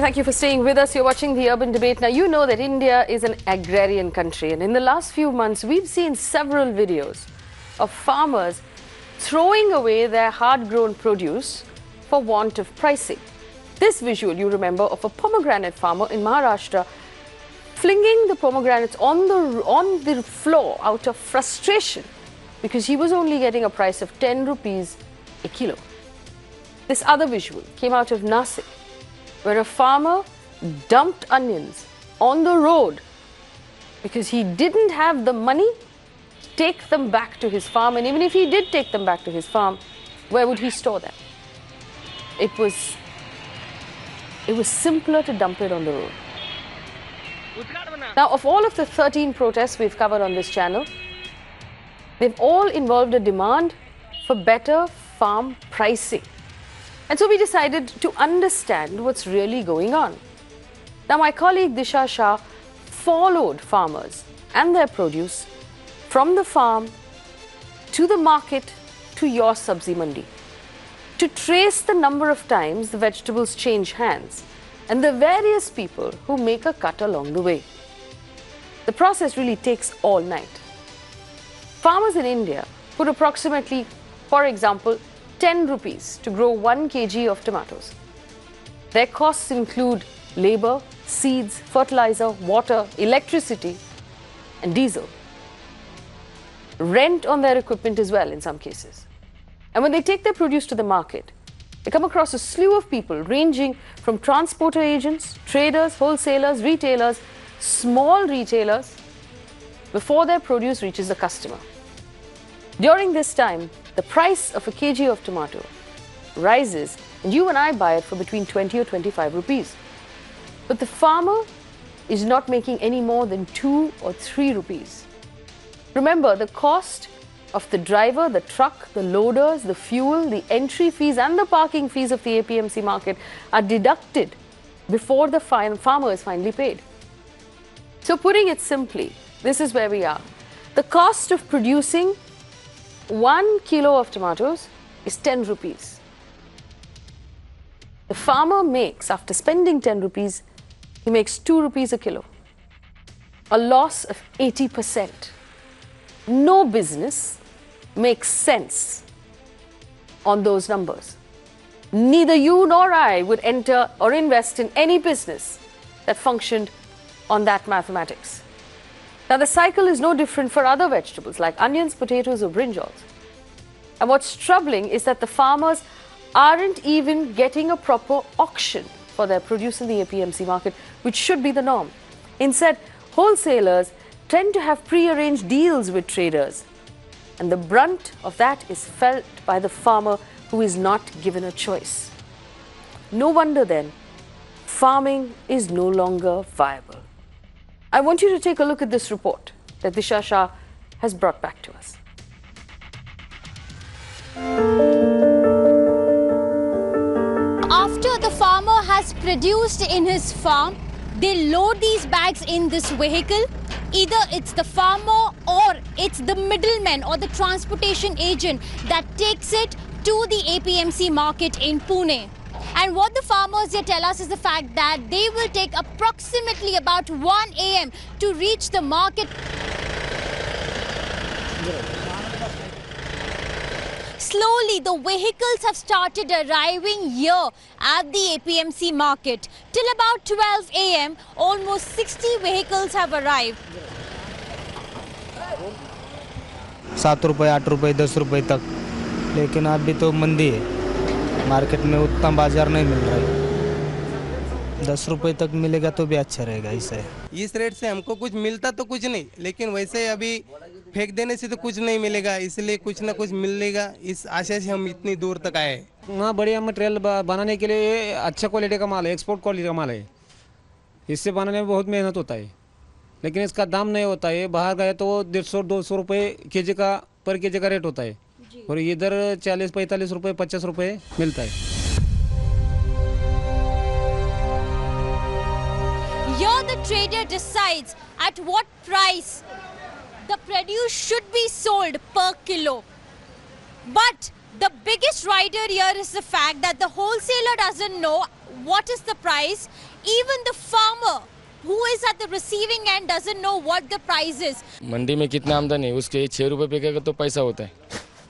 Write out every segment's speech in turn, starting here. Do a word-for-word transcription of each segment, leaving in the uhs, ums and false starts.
thank you for staying with us. You're watching The Urban Debate. Now, you know that India is an agrarian country, and in the last few months, we've seen several videos of farmers throwing away their hard-grown produce for want of pricing. This visual, you remember, of a pomegranate farmer in Maharashtra flinging the pomegranates on the, on the floor out of frustration because he was only getting a price of ten rupees a kilo. This other visual came out of Nashik, where a farmer dumped onions on the road because he didn't have the money to take them back to his farm. And even if he did take them back to his farm, where would he store them? It was, it was simpler to dump it on the road. Now, of all of the thirteen protests we've covered on this channel, they've all involved a demand for better farm pricing. And so we decided to understand what's really going on. Now, my colleague Disha Shah followed farmers and their produce from the farm to the market to your sabzi mandi to trace the number of times the vegetables change hands and the various people who make a cut along the way. The process really takes all night. Farmers in India put approximately, for example, ten rupees to grow one kilogram of tomatoes. Their costs include labor, seeds, fertilizer, water, electricity, and diesel. Rent on their equipment as well in some cases. And when they take their produce to the market, they come across a slew of people ranging from transporter agents, traders, wholesalers, retailers, small retailers, before their produce reaches the customer. During this time, the price of a kg of tomato rises, and you and I buy it for between twenty or twenty-five rupees. But the farmer is not making any more than two or three rupees. Remember, the cost of the driver, the truck, the loaders, the fuel, the entry fees and the parking fees of the A P M C market are deducted before the farmer is finally paid. So putting it simply, this is where we are. The cost of producing one kilo of tomatoes is ten rupees. The farmer makes, after spending ten rupees, he makes two rupees a kilo. A loss of eighty percent. No business makes sense on those numbers. Neither you nor I would enter or invest in any business that functioned on that mathematics. Now, the cycle is no different for other vegetables like onions, potatoes, or brinjals. And what's troubling is that the farmers aren't even getting a proper auction for their produce in the A P M C market, which should be the norm. Instead, wholesalers tend to have pre-arranged deals with traders. And the brunt of that is felt by the farmer who is not given a choice. No wonder then, farming is no longer viable. I want you to take a look at this report that Disha Shah has brought back to us. After the farmer has produced in his farm, they load these bags in this vehicle. Either it's the farmer or it's the middleman or the transportation agent that takes it to the A P M C market in Pune. And what the farmers here tell us is the fact that they will take approximately about one A M to reach the market. Slowly, the vehicles have started arriving here at the A P M C market. Till about twelve A M, almost sixty vehicles have arrived. सात रुपए, आठ रुपए, दस रुपए तक, लेकिन अभी तो मंदी है। मार्केट में उतना बाजार नहीं मिल रहा है। दस रुपए तक मिलेगा तो भी अच्छा रहेगा। इससे इस रेट से हमको कुछ मिलता तो कुछ नहीं, लेकिन वैसे अभी फेंक देने से तो कुछ नहीं मिलेगा, इसलिए कुछ ना कुछ मिलेगा, इस आशा से हम इतनी दूर तक आए। हाँ, बढ़िया मटेरियल बनाने के लिए अच्छा क्वालिटी का माल है, एक्सपोर्ट क्वालिटी का माल है। इससे बनाने में बहुत मेहनत होता है, लेकिन इसका दाम नहीं होता है। बाहर गए तो डेढ़ सौ दो सौ रुपये के जी का पर के जी का रेट होता है, और इधर चालीस पैंतालीस रुपये पचास रुपये मिलता है। Here the trader decides at what price the produce should be sold per kilo. But the biggest rider here is the fact that the wholesaler doesn't know what is the price. even the farmer who is at the receiving end doesn't know what the price is. मंडी में कितना आमदनी है उसके छः रुपये बिकेगा तो पैसा होता है,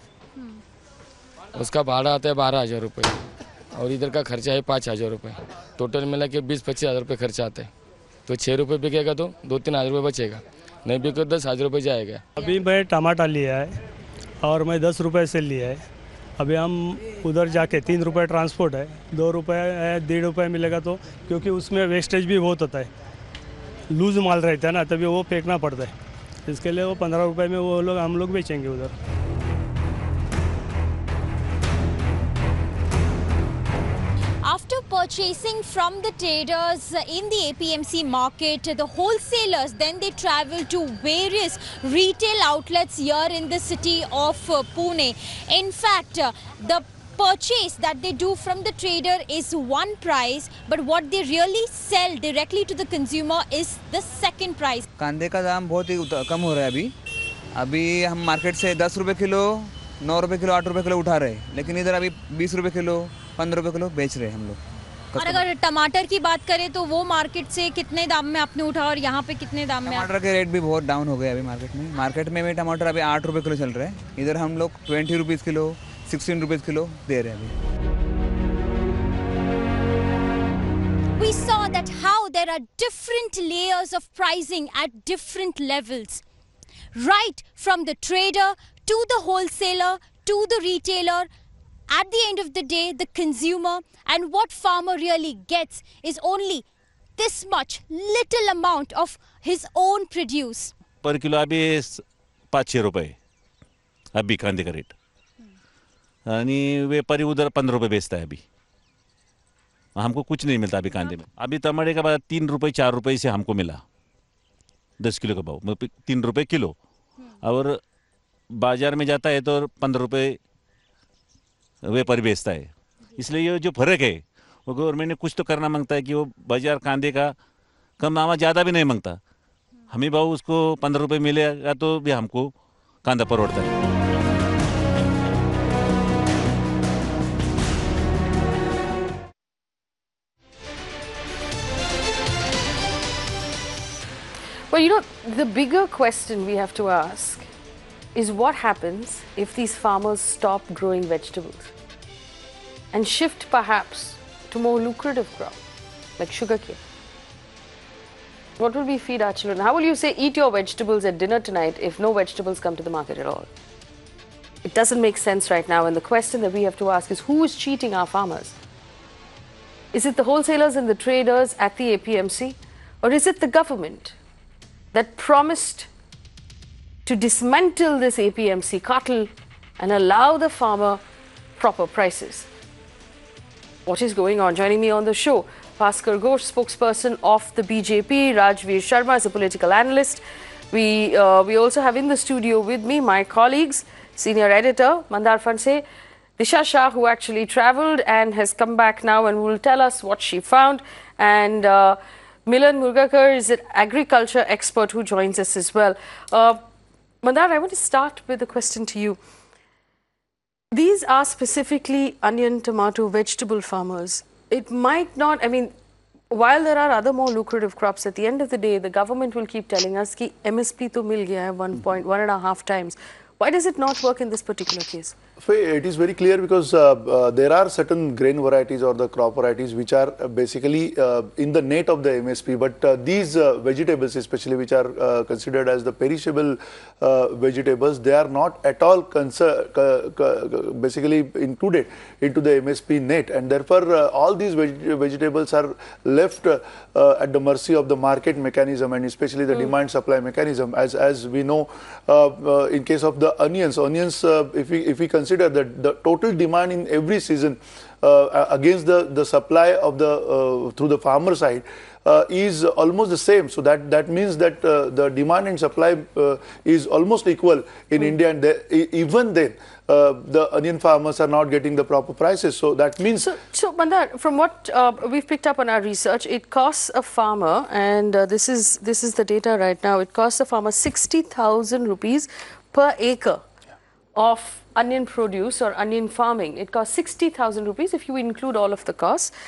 उसका भाड़ा आता है बारह हजार रुपये और इधर का खर्चा है पाँच हजार रुपये, टोटल मिला के बीस पच्चीस हजार रुपये खर्चा आता है। तो छः रुपये बिकेगा तो दो तीन हजार रुपये बचेगा, नहीं बिके दस हजार रुपये जाएगा। अभी मैं टमाटर लिया है और मैं दस रुपये से लिया है। अभी हम उधर जाके तीन रुपये ट्रांसपोर्ट है, दो रुपये है, डेढ़ रुपये मिलेगा तो, क्योंकि उसमें वेस्टेज भी बहुत होता है, लूज माल रहता है ना, तभी वो फेंकना पड़ता है, इसके लिए वो पंद्रह रुपये में वो लोग हम लोग बेचेंगे उधर। After purchasing from the traders in the A P M C market, the wholesalers, then they travel to various retail outlets here in the city of uh, Pune. In fact, uh, the purchase that they do from the trader is one price, but what they really sell directly to the consumer is the second price. कांदे का दाम बहुत ही कम हो रहा है अभी अभी हम मार्केट से दस रुपये किलो, नौ रुपये किलो, आठ रुपये किलो उठा रहे हैं, लेकिन इधर अभी बीस रुपये किलो, पंद्रह रुपये किलो बेच रहे हैं हम लोग। और अगर टमाटर की बात करें तो वो मार्केट से कितने दाम में आपने उठा और यहाँ पे कितने दाम में? टमाटर के रेट भी बहुत डाउन हो गए अभी मार्केट में। मार्केट में भी टमाटर अभी आठ रुपये किलो चल रहा है, इधर हम लोग twenty rupees kilo, sixteen rupees kilo दे रहे हैं अभी। We saw that how there are different layers of pricing at different levels, right from the trader to the wholesaler to the retailer. At the end of the day, the consumer and what farmer really gets is only this much little amount of his own produce. पर kilo अभी पाच छः रुपये अभी कांदे का rate आणि व्यापारी उधर पंद्रह रुपये बेचता है अभी, हमको कुछ नहीं मिलता अभी कांदे में। अभी टमाटे का बाद तीन रुपये चार रुपये से हमको मिला दस किलो का भाव, तीन रुपये किलो, और बाजार में जाता है तो पंद्रह रुपये व्यापारी बेचता है। इसलिए ये जो फर्क है वो गवर्नमेंट ने कुछ तो करना मांगता है कि वो बाजार कांदे का कम दाम ज़्यादा भी नहीं मांगता, हमें भाव उसको पंद्रह रुपये मिलेगा तो भी हमको कांदा परवड़ता है। Well, you know, the bigger question we have to ask is what happens if these farmers stop growing vegetables and shift perhaps to more lucrative crop like sugarcane? What will we feed our children? How will you say eat your vegetables at dinner tonight if no vegetables come to the market at all? It doesn't make sense right now, and the question that we have to ask is who is cheating our farmers? Is it the wholesalers and the traders at the A P M C, or is it the government that promised to dismantle this A P M C cartel and allow the farmer proper prices? What is going on? Joining me on the show, Bhaskar Ghosh, spokesperson of the B J P, Rajveer Sharma is a political analyst. We, uh, we also have in the studio with me my colleagues, senior editor Mandar Fanse, Disha Shah, who actually travelled and has come back now and will tell us what she found, and uh, Milan Murgakar is an agriculture expert who joins us as well. Uh, Mandar, I want to start with a question to you. These are specifically onion, tomato, vegetable farmers. It might not, I mean, while there are other more lucrative crops, at the end of the day, the government will keep telling us that M S P to mil gaya hai one point one and a half times. Why does it not work in this particular case? It is very clear because uh, uh, there are certain grain varieties or the crop varieties which are uh, basically uh, in the net of the M S P, but uh, these uh, vegetables especially which are uh, considered as the perishable uh, vegetables, they are not at all basically included into the M S P net, and therefore uh, all these veg vegetables are left uh, uh, at the mercy of the market mechanism, and especially the mm. demand supply mechanism. As, as we know, uh, uh, in case of the onions, onions uh, if we if we consider that the total demand in every season uh, against the the supply of the uh, through the farmer side uh, is almost the same. So that that means that uh, the demand and supply uh, is almost equal in mm. India, and the, even then uh, the onion farmers are not getting the proper prices. So that means. So, so Mandar, from what uh, we've picked up on our research, it costs a farmer, and uh, this is this is the data right now. It costs a farmer sixty thousand rupees per acre of onion produce or onion farming. It costs sixty thousand rupees if you include all of the costs.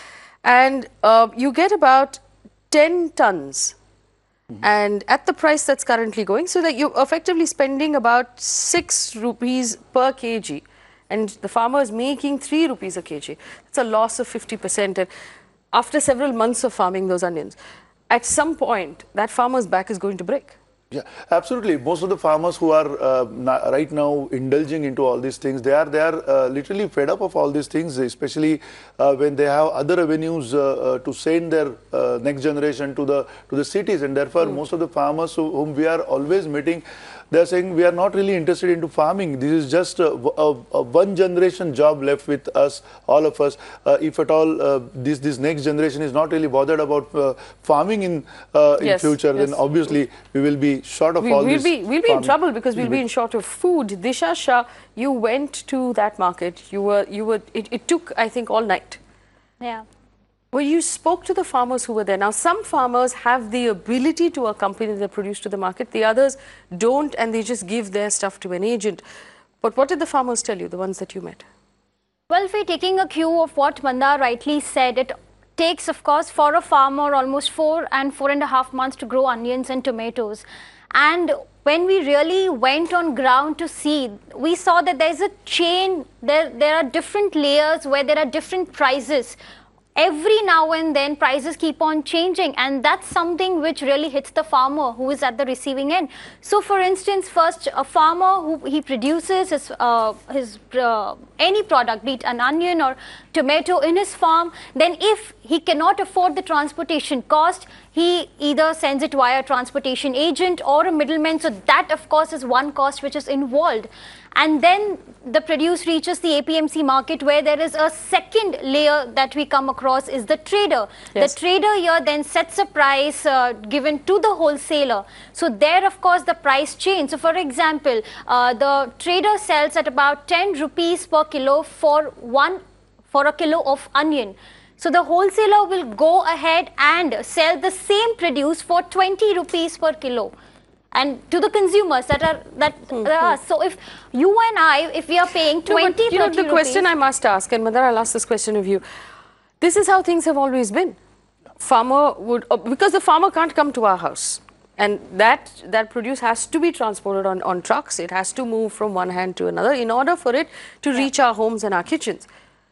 and uh, you get about ten tons. Mm-hmm. And at the price that's currently going, so that you're effectively spending about six rupees per kg, and the farmer is making three rupees a kg. It's a loss of fifty percent. And after several months of farming those onions, at some point, that farmer's back is going to break. Yeah, absolutely. Most of the farmers who are uh, na right now indulging into all these things, they are they are uh, literally fed up of all these things, especially uh, when they have other avenues uh, uh, to send their uh, next generation to the to the cities, and therefore mm. most of the farmers who, whom we are always meeting, they are saying we are not really interested into farming. This is just a, a, a one generation job left with us, all of us. Uh, if at all uh, this this next generation is not really bothered about uh, farming in uh, in yes, future, yes. then obviously we will be short of we, all we'll this. Be, we'll be in trouble because we'll we'll be be in short of food. Disha Shah, you went to that market. You were, you were. It, it took, I think, all night. Yeah. Well, you spoke to the farmers who were there. Now, some farmers have the ability to accompany their produce to the market. The others don't, and they just give their stuff to an agent. But what did the farmers tell you, the ones that you met? Well, if we're taking a cue of what Mandar rightly said, it takes, of course, for a farmer almost four and four and a half months to grow onions and tomatoes. And when we really went on ground to see, we saw that there's a chain, there, there are different layers where there are different prices. Every now and then prices keep on changing, and that's something which really hits the farmer who is at the receiving end. So for instance, first a farmer who he produces his, uh, his uh, any product, be it an onion or tomato in his farm, then if he cannot afford the transportation cost, he either sends it via a transportation agent or a middleman. So that of course is one cost which is involved. And then the produce reaches the A P M C market, where there is a second layer that we come across is the trader. Yes. The trader here then sets a price uh, given to the wholesaler. So there of course the price change. So for example, uh, the trader sells at about ten rupees per kilo for one for a kilo of onion. So the wholesaler will go ahead and sell the same produce for twenty rupees per kilo. And to the consumers that are that mm-hmm. uh, so if you and I, if we are paying twenty, no, you know, the question I must ask, and Madar, I'll ask this question of you. This is how things have always been. Farmer would, uh, because the farmer can't come to our house, and that that produce has to be transported on on trucks. It has to move from one hand to another in order for it to yeah. reach our homes and our kitchens.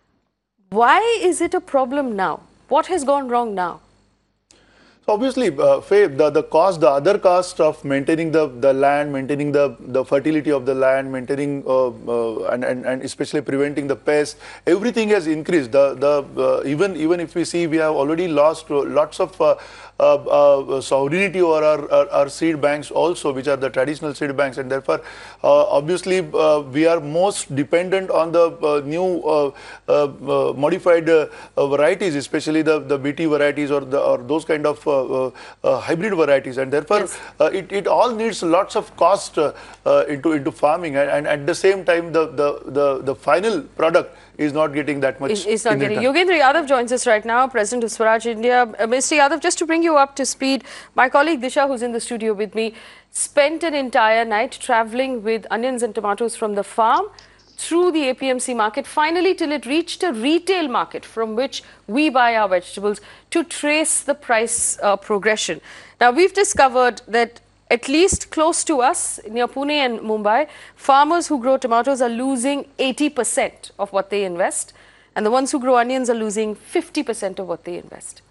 Why is it a problem now? What has gone wrong now? So obviously, uh, Faye, the, the cost, the other cost of maintaining the, the land, maintaining the, the fertility of the land, maintaining uh, uh, and, and, and especially preventing the pests, everything has increased. The, the, uh, even, even if we see, we have already lost lots of uh, uh, uh, sovereignty over our, our, our seed banks also, which are the traditional seed banks, and therefore, uh, obviously, uh, we are most dependent on the uh, new uh, uh, uh, modified uh, uh, varieties, especially the, the B T varieties or, the, or those kind of uh, uh, uh, hybrid varieties, and therefore, yes. uh, it, it all needs lots of cost uh, uh, into, into farming, and, and at the same time, the, the, the, the final product is not getting that much. It's, it's not getting. Yogendra Yadav joins us right now, President of Swaraj India. Uh, Mister Yadav, just to bring you up to speed, my colleague Disha, who's in the studio with me, spent an entire night traveling with onions and tomatoes from the farm through the A P M C market, finally till it reached a retail market from which we buy our vegetables, to trace the price uh, progression. Now, we've discovered that at least close to us, near Pune and Mumbai, farmers who grow tomatoes are losing eighty percent of what they invest, and the ones who grow onions are losing fifty percent of what they invest.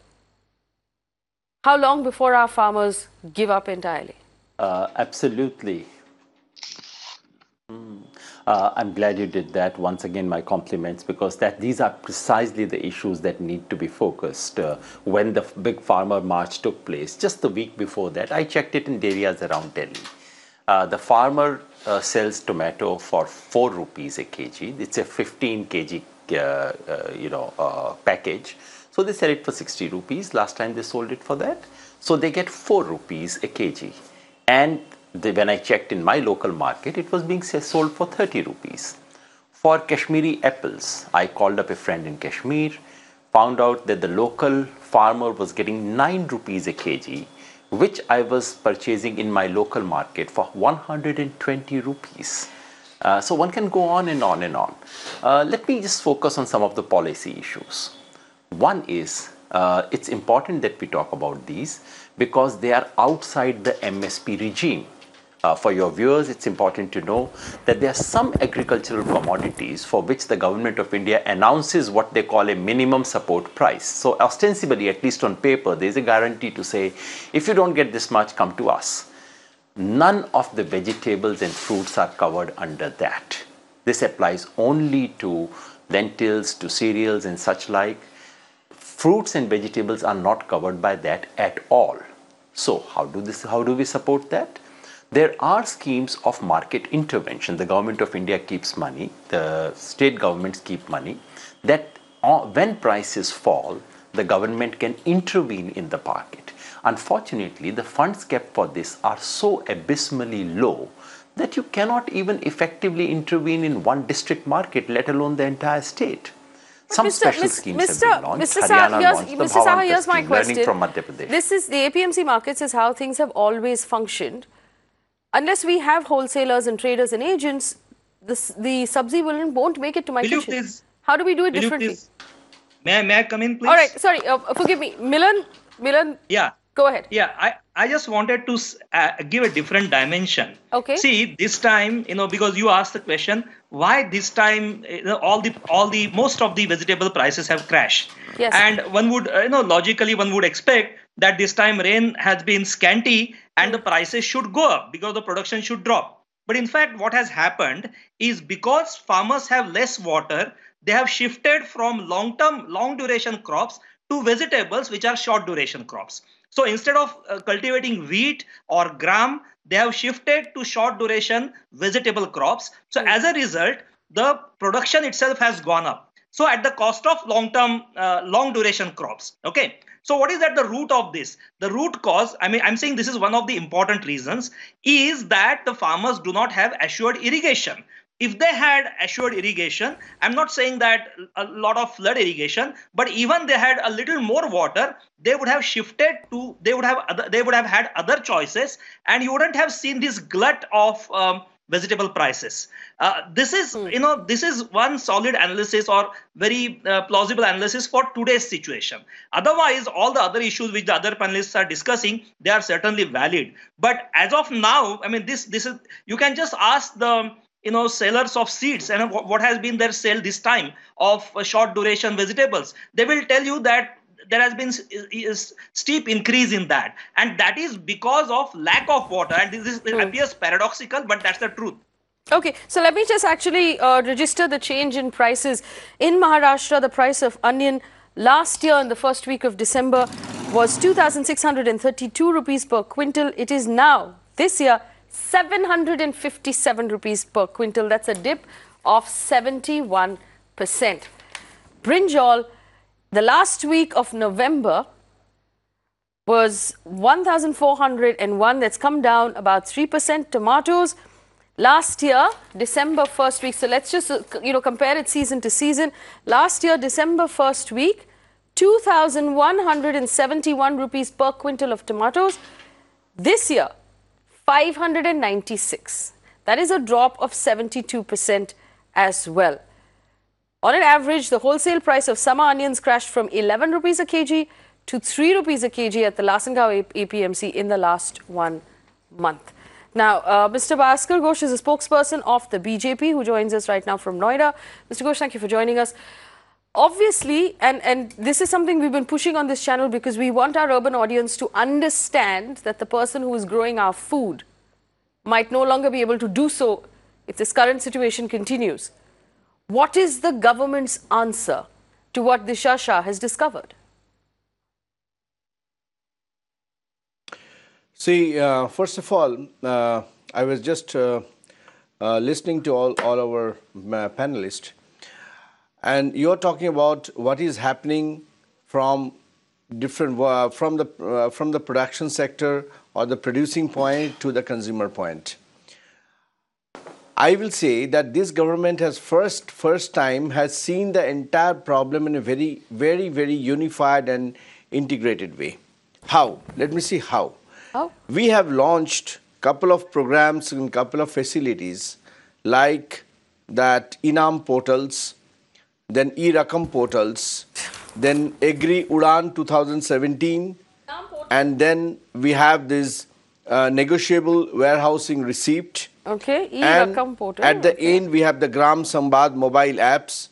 How long before our farmers give up entirely? Uh, absolutely. Mm. Uh, I'm glad you did that. Once again, my compliments, because that these are precisely the issues that need to be focused. Uh, when the big farmer march took place, just the week before that, I checked it in areas around Delhi. Uh, the farmer uh, sells tomato for four rupees a kg. It's a fifteen kilogram uh, uh, you know, uh, package. So they sell it for sixty rupees. Last time they sold it for that. So they get four rupees a kg. And The, when I checked in my local market, it was being sold for thirty rupees. For Kashmiri apples, I called up a friend in Kashmir, found out that the local farmer was getting nine rupees a kg, which I was purchasing in my local market for one hundred twenty rupees. Uh, so one can go on and on and on. Uh, let me just focus on some of the policy issues. One is, uh, it's important that we talk about these because they are outside the M S P regime. Uh, for your viewers, it's important to know that there are some agricultural commodities for which the government of India announces what they call a minimum support price. So ostensibly, at least on paper, there is a guarantee to say, if you don't get this much, come to us. None of the vegetables and fruits are covered under that. This applies only to lentils, to cereals and such like. Fruits and vegetables are not covered by that at all. So how do this, how do we support that? There are schemes of market intervention. The government of India keeps money, the state governments keep money, that when prices fall, the government can intervene in the market. Unfortunately, the funds kept for this are so abysmally low that you cannot even effectively intervene in one district market, let alone the entire state. Some Mister special Mis- schemes Mister have been launched. Mister Haryana Saha, here's, launched the Mister Saha, Bhavanta here's my scheme, learning question. from Madhya Pradesh. This is the A P M C markets is how things have always functioned. Unless we have wholesalers and traders and agents, this, the sabzi won't, won't make it to my Will kitchen. you please, how do we do it will differently? You please, may, I, may I come in, please? All right, sorry, uh, forgive me. Milan, Milan, yeah. Go ahead. Yeah, I, I just wanted to uh, give a different dimension. Okay. See, this time, you know, because you asked the question, why this time, you know, all the, all the, most of the vegetable prices have crashed. Yes. And one would, uh, you know, logically one would expect that this time rain has been scanty and mm. the prices should go up because the production should drop. But in fact, what has happened is because farmers have less water, they have shifted from long-term, long-duration crops to vegetables, which are short-duration crops. So instead of uh, cultivating wheat or gram, they have shifted to short duration vegetable crops. So as a result, the production itself has gone up. So at the cost of long-term, uh, long duration crops. Okay. So what is at the root of this? The root cause, I mean, I'm saying this is one of the important reasons, is that the farmers do not have assured irrigation. If they had assured irrigation, I'm not saying that a lot of flood irrigation, but even they had a little more water, they would have shifted to, they would have, other, they would have had other choices, and you wouldn't have seen this glut of um, vegetable prices. Uh, this is, you know, this is one solid analysis or very uh, plausible analysis for today's situation. Otherwise, all the other issues which the other panelists are discussing, they are certainly valid. But as of now, I mean, this, this is, you can just ask the, you know, sellers of seeds and what has been their sale this time of short duration vegetables. They will tell you that there has been a steep increase in that. And that is because of lack of water. And this is, it appears paradoxical, but that's the truth. Okay, so let me just actually uh, register the change in prices. In Maharashtra, the price of onion last year in the first week of December was two thousand six hundred thirty-two rupees per quintal. It is now, this year, seven hundred fifty-seven rupees per quintal. That's a dip of seventy-one percent. Brinjal, the last week of November was one thousand four hundred one. That's come down about three percent. Tomatoes, last year, December first week. So let's just, you know, compare it season to season. Last year, December first week, two thousand one hundred seventy-one rupees per quintal of tomatoes. This year, five hundred ninety-six. That is a drop of seventy-two percent as well. On an average, the wholesale price of summer onions crashed from eleven rupees a kg to three rupees a kg at the Lasangao A P M C in the last one month. Now, uh, Mister Bhaskar Ghosh is a spokesperson of the B J P who joins us right now from Noida. Mister Ghosh, thank you for joining us. Obviously, and, and this is something we've been pushing on this channel because we want our urban audience to understand that the person who is growing our food might no longer be able to do so if this current situation continues. What is the government's answer to what Disha Shah has discovered? See, uh, first of all, uh, I was just uh, uh, listening to all, all our uh, panelists. And you're talking about what is happening from different uh, from the uh, from the production sector or the producing point to the consumer point. I will say that this government has first first time has seen the entire problem in a very very very unified and integrated way. How? Let me see how. How? We have launched couple of programs and couple of facilities like that Inam portals, then e-Rakam portals, then Agri Udan two thousand seventeen, and then we have this uh, negotiable warehousing receipt. Okay, And e-Rakam portal. at the okay. end, we have the Gram Sambad mobile apps.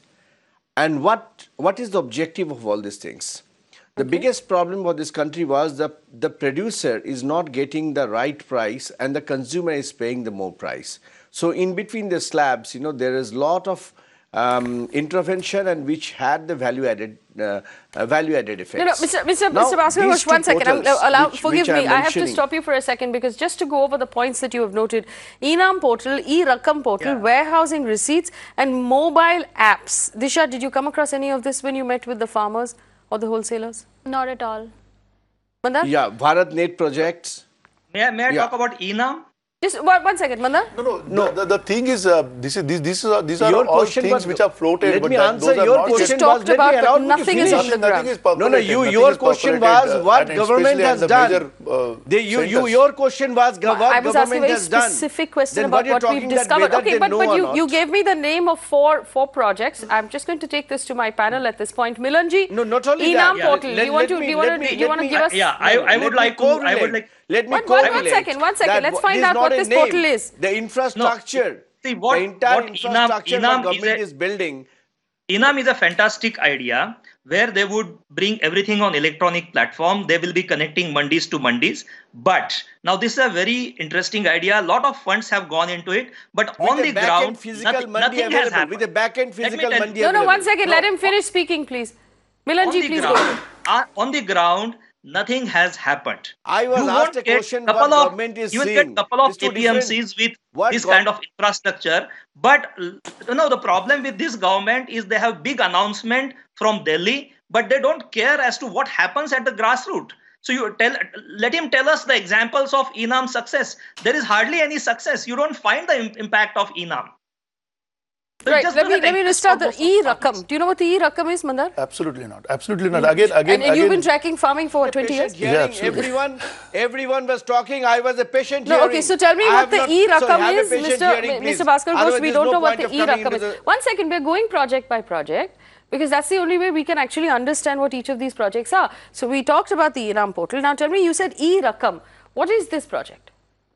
And what, what is the objective of all these things? The Okay. biggest problem for this country was the, the producer is not getting the right price and the consumer is paying the more price. So in between the slabs, you know, there is a lot of um, intervention and which had the value added uh, uh, value added effects. No, no, Mister Mister Now, Mister Bhaskar these Ghosh, two one second. I'm, portals allow, which- forgive which me. I'm I have to mentioning- stop you for a second because just to go over the points that you have noted, e-Nam portal, e-Rakam portal, warehousing receipts and mobile apps. Disha, did you come across any of this when you met with the farmers or the wholesalers? Not at all. Mandar? Yeah, Bharat Net projects. May I, may I Yeah. talk about E N A M? Just one, one second, Mandar. No, no, no. The, the thing is, uh, this is this, this is these are Your all question things was- which are floated. Let but me that, answer those are your not question. yet- Just talked was- let about, me but allow me to nothing is finish. on the Nothing ground. is No, no, percolated, you, nothing your is question percolated, was uh, what and government especially at has the done. major, uh, They, you, you, centers. your question was go- what I was asking a government very has done. specific question Then about you're what we've talking that discovered. whether Okay, they but, know but or you, not. you gave me the name of four four projects. I'm just going to take this to my panel at this point. Milanji, No, not only e-Nam that. portal. Let- do you want let to me- do you want let to me- do you let want to me- give us? Yeah, I, No, I let would me like to. I would correlate. like. Let me One- one- one correlate second, one second. that Let's what- find this is out not what a this name. portal is. The infrastructure, See, what- the entire what E N A M infrastructure E N A M what is government a- is building. E N A M is a fantastic idea where they would bring everything on electronic platform. They will be connecting mandis to mandis. But now this is a very interesting idea. A lot of funds have gone into it, but With on a the back-end ground, physical nothing, mandi nothing has available. happened. With a back-end Let me physical tell- mandi No, no, available. one second. Let him finish speaking, please. on Milanji, the please go. ground, uh, on the ground, nothing has happened. I was You asked won't a get question couple what of, government is you will seeing. get couple of It's two A P M Cs different- with What this gov- kind of infrastructure. But you know the problem with this government is they have big announcement from Delhi, but they don't care as to what happens at the grassroots. So you tell, let him tell us the examples of E N A M success. There is hardly any success. You don't find the im- impact of E N A M. So it Right, just let me doesn't let me exist restart for the most of e-Rakam. Do you know what the e-Rakam is, Mandar? Absolutely not. Absolutely not. Again, again, And, and again. you've been tracking farming for what, twenty years? Patient hearing. absolutely. everyone, everyone was talking. I was a patient No, hearing. okay, so tell me I what have the not- e-Rakam sorry, have a is, patient Mister hearing, M- please. Mister Bhaskar Ghosh. Otherwise We there's don't no know what point the of coming e-Rakam is. into the- One second, we're going project by project because that's the only way we can actually understand what each of these projects are. So we talked about the e-Nam portal. Now tell me, you said e-Rakam. What is this project?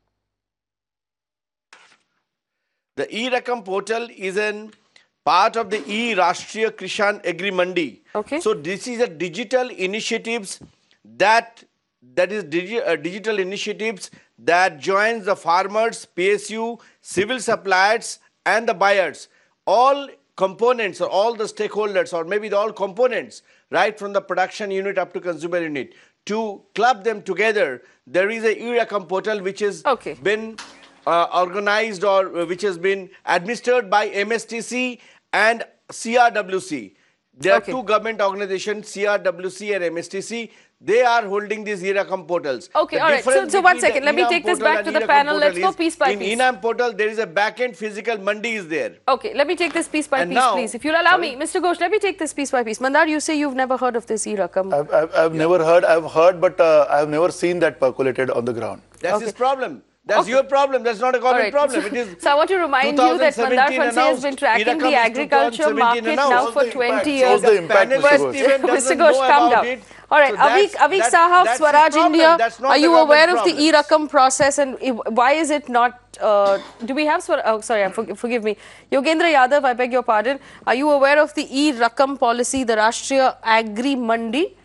The e-Rakam portal is an part of the e-Rashtriya Krishan Agri Mandi. Okay. So this is a digital initiatives that that is digi uh, digital initiatives that joins the farmers, P S U, civil suppliers, and the buyers. All components or all the stakeholders, or maybe the all components, right from the production unit up to consumer unit, to club them together. There is a e-Rakam portal which has Okay. been uh, organized or uh, which has been administered by M S T C and C R W C. There Okay. are two government organizations, C R W C and M S T C. They are holding these e-Rakam portals. Okay, The all right. So- difference so one between second. the Let me e-Nam take this portal back and to the e-Rakam panel. portal Let's go is piece by in piece. e-Nam portal, there is a back-end physical mandi is there. Okay, let me take this piece by And piece, now- please. If you'll allow Sorry? me, Mister Ghosh, let me take this piece by piece. Mandar, you say you've never heard of this e-Rakam. I've, I've, I've never heard. I've heard, but uh, I've never seen that percolated on the ground. That's Okay. his problem. That's Okay. your problem. That's not a All government right. problem. So, It is so I want to remind you that Mandar twenty seventeen Fanse has been announced. tracking E-Rakam the is agriculture twenty seventeen market now announced. for Shows the twenty impact, years. shows the impact, Panelist Mister Ghosh. even Mister doesn't Ghosh, know calm about down. it. All right, So Avik, that's- Avik that- Saha of that's his Swaraj problem. India, That's not are the you government aware of the problems. e-Rakam process and i- why is it not, uh, do we have, Swar oh, sorry, forgive, forgive me, Yogendra Yadav, I beg your pardon, are you aware of the e-Rakam policy, the Rashtriya Agri Mandi?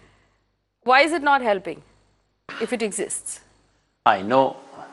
Why is it not helping, if it exists? I know,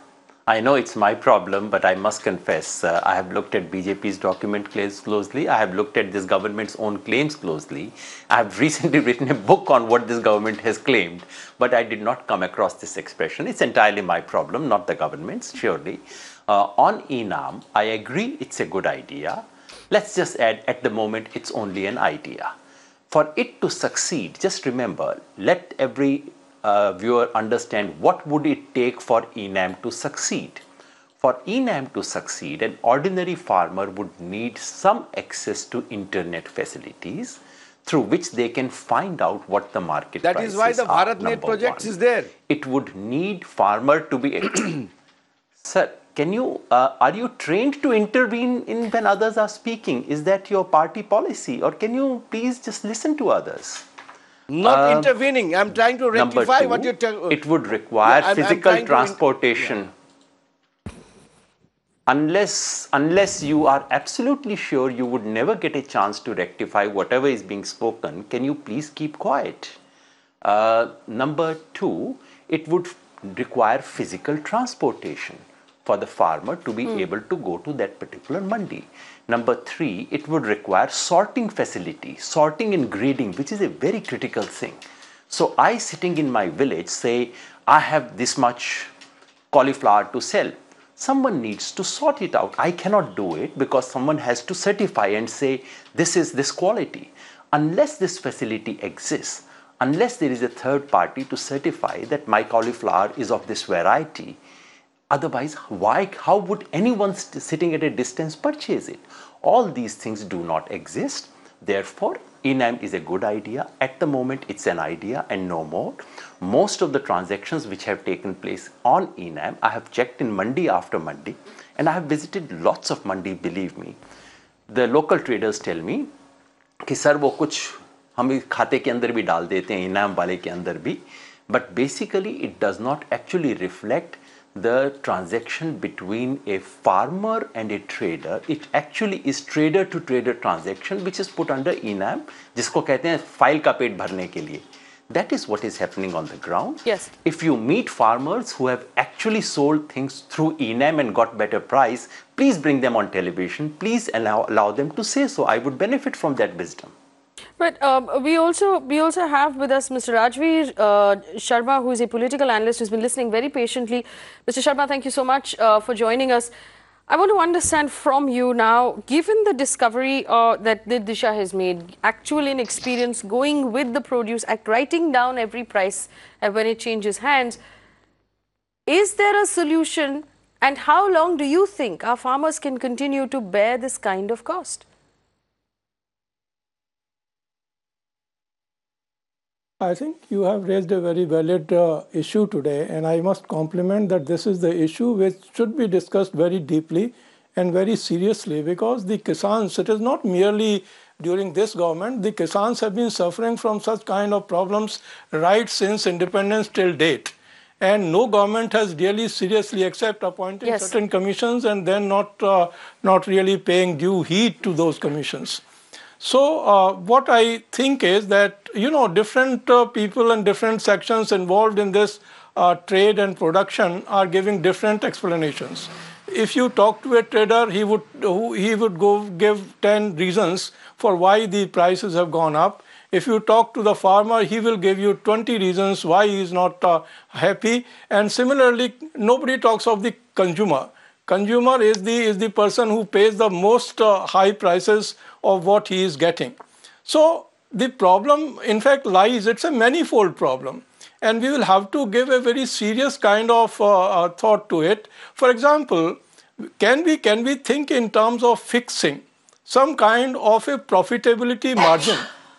I know it's my problem, but I must confess, uh, I have looked at B J P's document close- closely. I have looked at this government's own claims closely. I have recently written a book on what this government has claimed, but I did not come across this expression. It's entirely my problem, not the government's, surely. Uh, on E N A M, I agree it's a good idea. Let's just add, at the moment, it's only an idea. For it to succeed, just remember, let every uh, viewer understand what would it take for E N A M to succeed. For E N A M to succeed, an ordinary farmer would need some access to internet facilities through which they can find out what the market That prices is why the are, BharatNet number project one. is there. It would need farmer to be... Sir, can you, uh, are you trained to intervene in when others are speaking? Is that your party policy? Or can you please just listen to others? Not Uh, intervening. I'm trying to Number rectify two, what you're telling. it would require Yeah, I'm- I'm physical trying to in- transportation. Unless, unless you are absolutely sure you would never get a chance to rectify whatever is being spoken, can you please keep quiet? Uh, number two, it would require physical transportation for the farmer to be Hmm. able to go to that particular mandi. Number three, it would require sorting facility, sorting and grading, which is a very critical thing. So I, sitting in my village, say, I have this much cauliflower to sell. Someone needs to sort it out. I cannot do it because someone has to certify and say, this is this quality. Unless this facility exists, unless there is a third party to certify that my cauliflower is of this variety, otherwise, why, how would anyone sitting at a distance purchase it? All these things do not exist. Therefore, E NAM is a good idea. At the moment, it's an idea and no more. Most of the transactions which have taken place on E NAM, I have checked in mandi after mandi, and I have visited lots of mandi, believe me. The local traders tell me कि sir वो कुछ हम खाते के अंदर भी डाल देते हैं, इनाम वाले के अंदर भी, but basically it does not actually reflect the transaction between a farmer and a trader. It actually is trader to trader transaction which is put under E NAM, जिसको कहते हैं फाइल का पेट भरने के लिए. That is what is happening on the ground. Yes. If you meet farmers who have actually sold things through E NAM and got better price, please bring them on television. Please allow, allow them to say so. I would benefit from that wisdom. But um, we also we also have with us Mister Rajveer uh, Sharma, who is a political analyst who's been listening very patiently. Mister Sharma, thank you so much uh, for joining us. I want to understand from you now, given the discovery uh, that the Disha has made, actual inexperience going with the Produce Act, writing down every price uh, when it changes hands, is there a solution, and how long do you think our farmers can continue to bear this kind of cost? I think you have raised a very valid uh, issue today, and I must compliment that this is the issue which should be discussed very deeply and very seriously, because the Kisans, it is not merely during this government, the Kisans have been suffering from such kind of problems right since independence till date. And no government has really seriously, except appointing Yes. certain commissions and then not, uh, not really paying due heed to those commissions. So uh, what I think is that, you know, different uh, people and different sections involved in this uh, trade and production are giving different explanations. If you talk to a trader, he would, he would go give ten reasons for why the prices have gone up. If you talk to the farmer, he will give you twenty reasons why he is not uh, happy. And similarly, nobody talks of the consumer. Consumer is the, is the person who pays the most uh, high prices of what he is getting. So the problem, in fact, lies, it's a manifold problem. And we will have to give a very serious kind of uh, thought to it. For example, can we, can we think in terms of fixing some kind of a profitability margin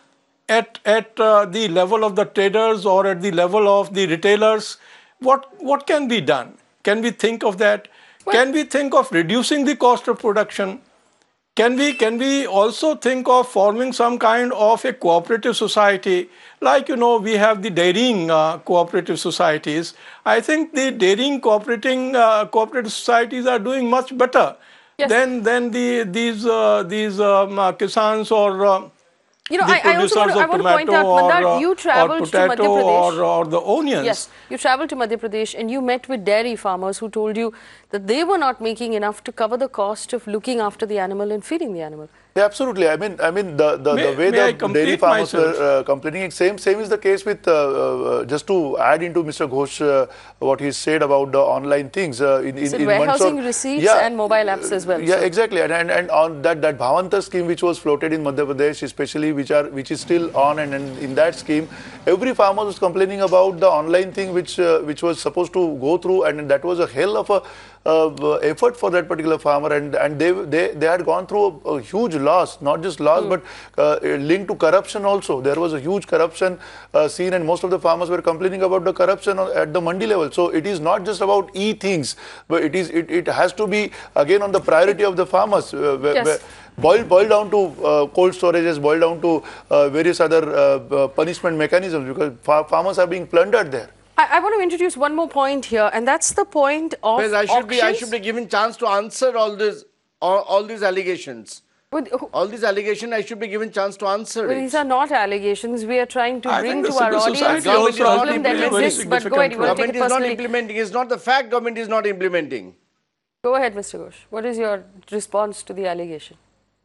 at, at uh, the level of the traders or at the level of the retailers? What, what can be done? Can we think of that? Can we think of reducing the cost of production? Can we, can we also think of forming some kind of a cooperative society? Like, you know, we have the dairying uh, cooperative societies. I think the dairying cooperating uh, cooperative societies are doing much better Yes. than, than the, these, uh, these um, uh, Kisans or uh, You know, the I, I also want to, producers I of want to point tomato out, or, Mandar, uh, you or traveled to Madhya potato Pradesh. or, or the onions. Yes, you traveled to Madhya Pradesh and you met with dairy farmers who told you that they were not making enough to cover the cost of looking after the animal and feeding the animal. Yeah, absolutely. I mean, I mean the the, May- the way may I the complete dairy farmers myself? were uh, complaining. Same same is the case with uh, uh, just to add into Mister Ghosh uh, what he said about the online things uh, in in, So in warehousing Mandsaur. receipts Yeah, and mobile apps as well. Yeah, so. exactly. And, and and on that that Bhavantar scheme which was floated in Madhya Pradesh, especially which are which is still on, and, and in that scheme, every farmer was complaining about the online thing which uh, which was supposed to go through, and that was a hell of a uh, effort for that particular farmer, and and they they they had gone through a, a huge loss, not just loss mm. but uh, linked to corruption also. There was a huge corruption uh, seen, and most of the farmers were complaining about the corruption at the mandi level. So it is not just about e things, but it is it, it has to be again on the priority of the farmers. Uh, where, Yes. where, boil boil down to uh, cold storages, boil down to uh, various other uh, uh, punishment mechanisms, because far farmers are being plundered there. I, I want to introduce one more point here, and that's the point of Because I should auctions. be I should be given chance to answer all this all, all these allegations. With, all these allegations, I should be given chance to answer well, it. these are not allegations. We are trying to I bring think to the our civil audience society the also problem has that been very exists. But go ahead, you want to take Government it is not personally. implementing. It's not the fact government is not implementing. Go ahead, Mister Ghosh. What is your response to the allegation?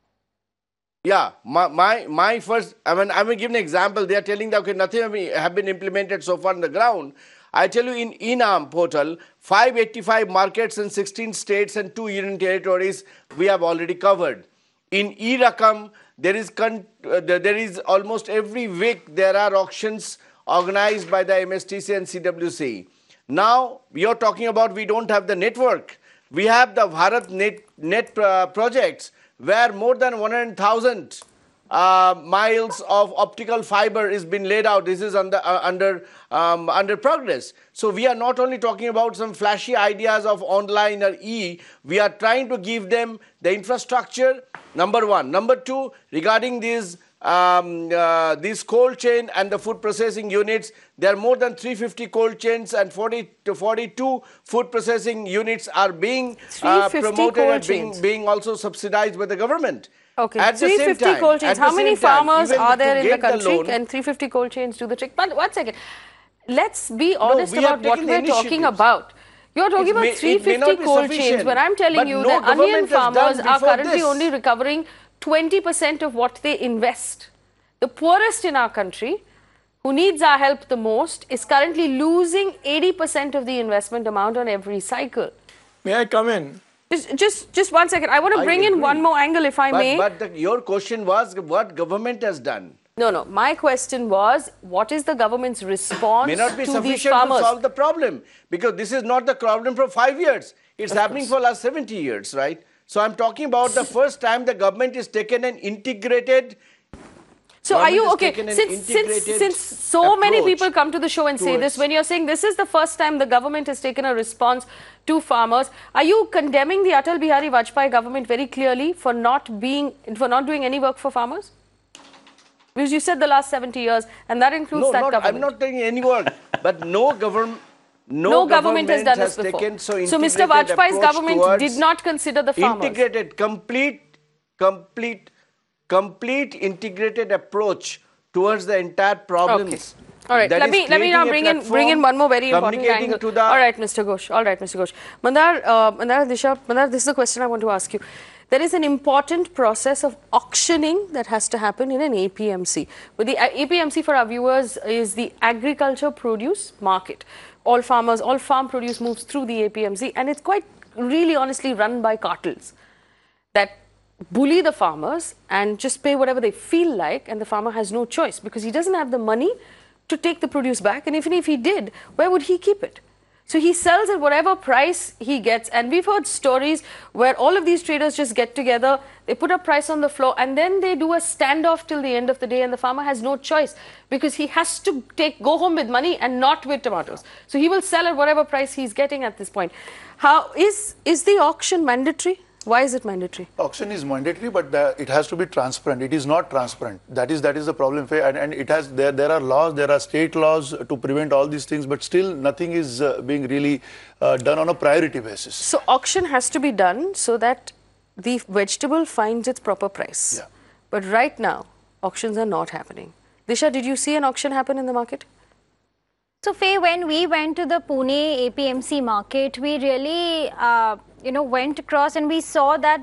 Yeah, my, my, my first, I mean, I will give an example. They are telling that, okay, nothing have been implemented so far on the ground. I tell you, in ENAM portal, five hundred eighty-five markets in sixteen states and two union territories we have already covered. In E-Rakam, there is, con uh, there is almost every week there are auctions organized by the M S T C and C W C. Now, we are talking about we don't have the network. We have the Bharat Net, net uh, projects, where more than one hundred thousand uh, miles of optical fiber is being laid out. This is under, uh, under, um, under progress. So we are not only talking about some flashy ideas of online or E, we are trying to give them the infrastructure, number one. Number two, regarding these, um, uh, these cold chain and the food processing units, there are more than three hundred fifty cold chains and forty to forty-two food processing units are being uh, promoted and being, being also subsidized by the government. Okay, At the three same hundred fifty time, cold chains. at the How many same time, farmers even are to there in the get the country? loan- Can three hundred fifty cold chains do the trick? But one second. Let's be honest we about have what taken we're talking initiatives. about. You're talking It about may- it may three hundred not fifty be cold chains, sufficient, but I'm telling but you no that onion government has done farmers are before currently this. only recovering twenty percent of what they invest. The poorest in our country, who needs our help the most, is currently losing eighty percent of the investment amount on every cycle. May I come in? Just, just, just one second. I want to I bring in agree. one more angle, if I but, may. But the, your question was what government has done. No, no. My question was, what is the government's response May not be to these sufficient farmers? to solve the problem, because this is not the problem for five years. It's Of happening course. for last seventy years, right? So I'm talking about the first time the government is taken an integrated. So are you government has okay? taken an Since since integrated since so many approach people come to the show and say this, towards- when you're saying this is the first time the government has taken a response to farmers, are you condemning the Atal Bihari Vajpayee government very clearly for not being for not doing any work for farmers? Because you said the last seventy years, and that includes No, that not, government. I'm not taking any work, but no government. No, No government has done this taken before. so, So Mister integrated Vajpayee's approach government towards did not consider the farmers. Integrated, complete, complete, complete integrated approach towards the entire problems. All right, That let is me let me now creating a bring in bring in platform, one more very important communicating angle. to the- All right, Mister Ghosh. All right, Mister Ghosh. Mandar, uh, Mandar, Disha, Mandar, this is the question I want to ask you. There is an important process of auctioning that has to happen in an A P M C. But the uh, A P M C, for our viewers, is the agriculture produce market. All farmers, all farm produce moves through the A P M C, and it's quite really honestly run by cartels that bully the farmers and just pay whatever they feel like, and the farmer has no choice because he doesn't have the money to take the produce back, and even if he did, where would he keep it? So he sells at whatever price he gets, and we've heard stories where all of these traders just get together, they put a price on the floor, and then they do a standoff till the end of the day, and the farmer has no choice because he has to take go home with money and not with tomatoes. So he will sell at whatever price he's getting at this point. How is is the auction mandatory? Why is it mandatory? Auction is mandatory, but the, it has to be transparent. It is not transparent. That is that is the problem, Faye. And, and it has there there are laws, there are state laws to prevent all these things, but still nothing is uh, being really uh, done on a priority basis. So auction has to be done so that the vegetable finds its proper price. Yeah. But right now, auctions are not happening. Disha, did you see an auction happen in the market? So, Faye, when we went to the Pune A P M C market, we really, uh, you know, went across and we saw that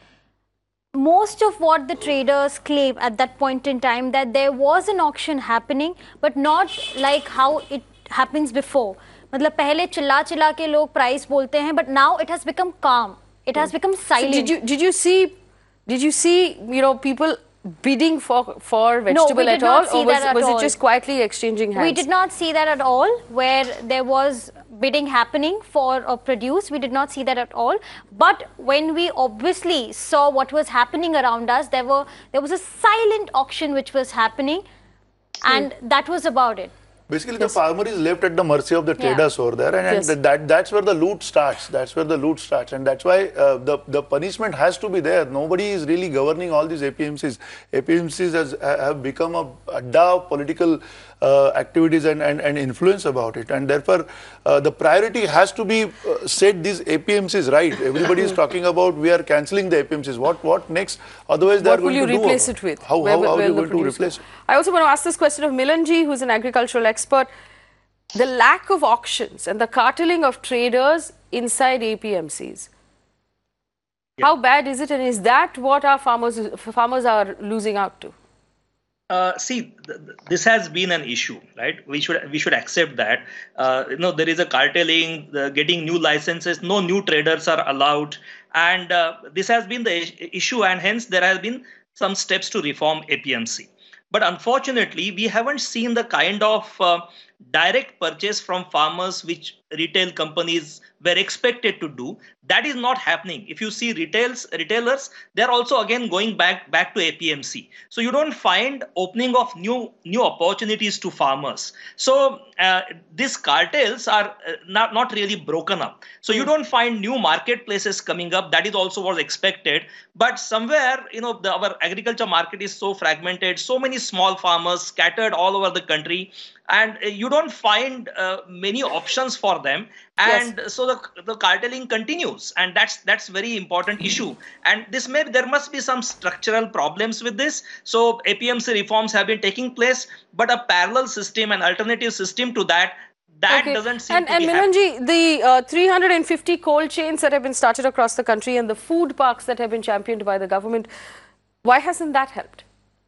most of what the traders claim at that point in time, that there was an auction happening, but not like how it happens before. मतलब पहले चिल्ला चिल्ला के लोग price बोलते हैं, but now it has become calm. It has become silent. So did you did you see did you see you know people bidding for for vegetable no, we did at not all, see or was, that at was all. it just quietly exchanging hands? We did not see that at all, where there was bidding happening for a produce. We did not see that at all. But when we obviously saw what was happening around us, there were there was a silent auction which was happening, and that was about it. Basically, Yes. the farmer is left at the mercy of the Yeah. traders over there, and, and Yes. that that's where the loot starts. That's where the loot starts, and that's why uh, the the punishment has to be there. Nobody is really governing all these A P M Cs. A P M Cs has, have become a adda of political uh, activities and, and and influence about it, and therefore uh, the priority has to be uh, set these A P M Cs right. Everybody is talking about we are cancelling the A P M Cs. What what next? Otherwise, they What are will going you to do replace about it with? How Where how, will- how are where you will going the to produce replace go? it? I also want to ask this question of Milanji, who's an agricultural expert. The lack of auctions and the carteling of traders inside A P M Cs. How bad is it, and is that what our farmers farmers are losing out to? Uh, see, th th this has been an issue, right? We should we should accept that. Uh, you know, there is a carteling, the getting new licenses, no new traders are allowed, and uh, this has been the is- issue, and hence there has been some steps to reform A P M C. But unfortunately, we haven't seen the kind of uh, direct purchase from farmers which retail companies were expected to do. That is not happening. If you see retails retailers, they're also again going back back to A P M C. So you don't find opening of new new opportunities to farmers. So uh, these cartels are uh, not not really broken up. So you don't find new marketplaces coming up. That is also was expected. But somewhere, you know, the, our agriculture market is so fragmented, so many small farmers scattered all over the country, and uh, you don't find uh, many options for them. And so the, the carteling continues, and that's that's very important issue. And this may there must be some structural problems with this. So A P M C reforms have been taking place, but a parallel system, an alternative system to that, that Okay. doesn't seem And, to and be happening. Milanji, the uh, three hundred fifty cold chains that have been started across the country and the food parks that have been championed by the government, why hasn't that helped?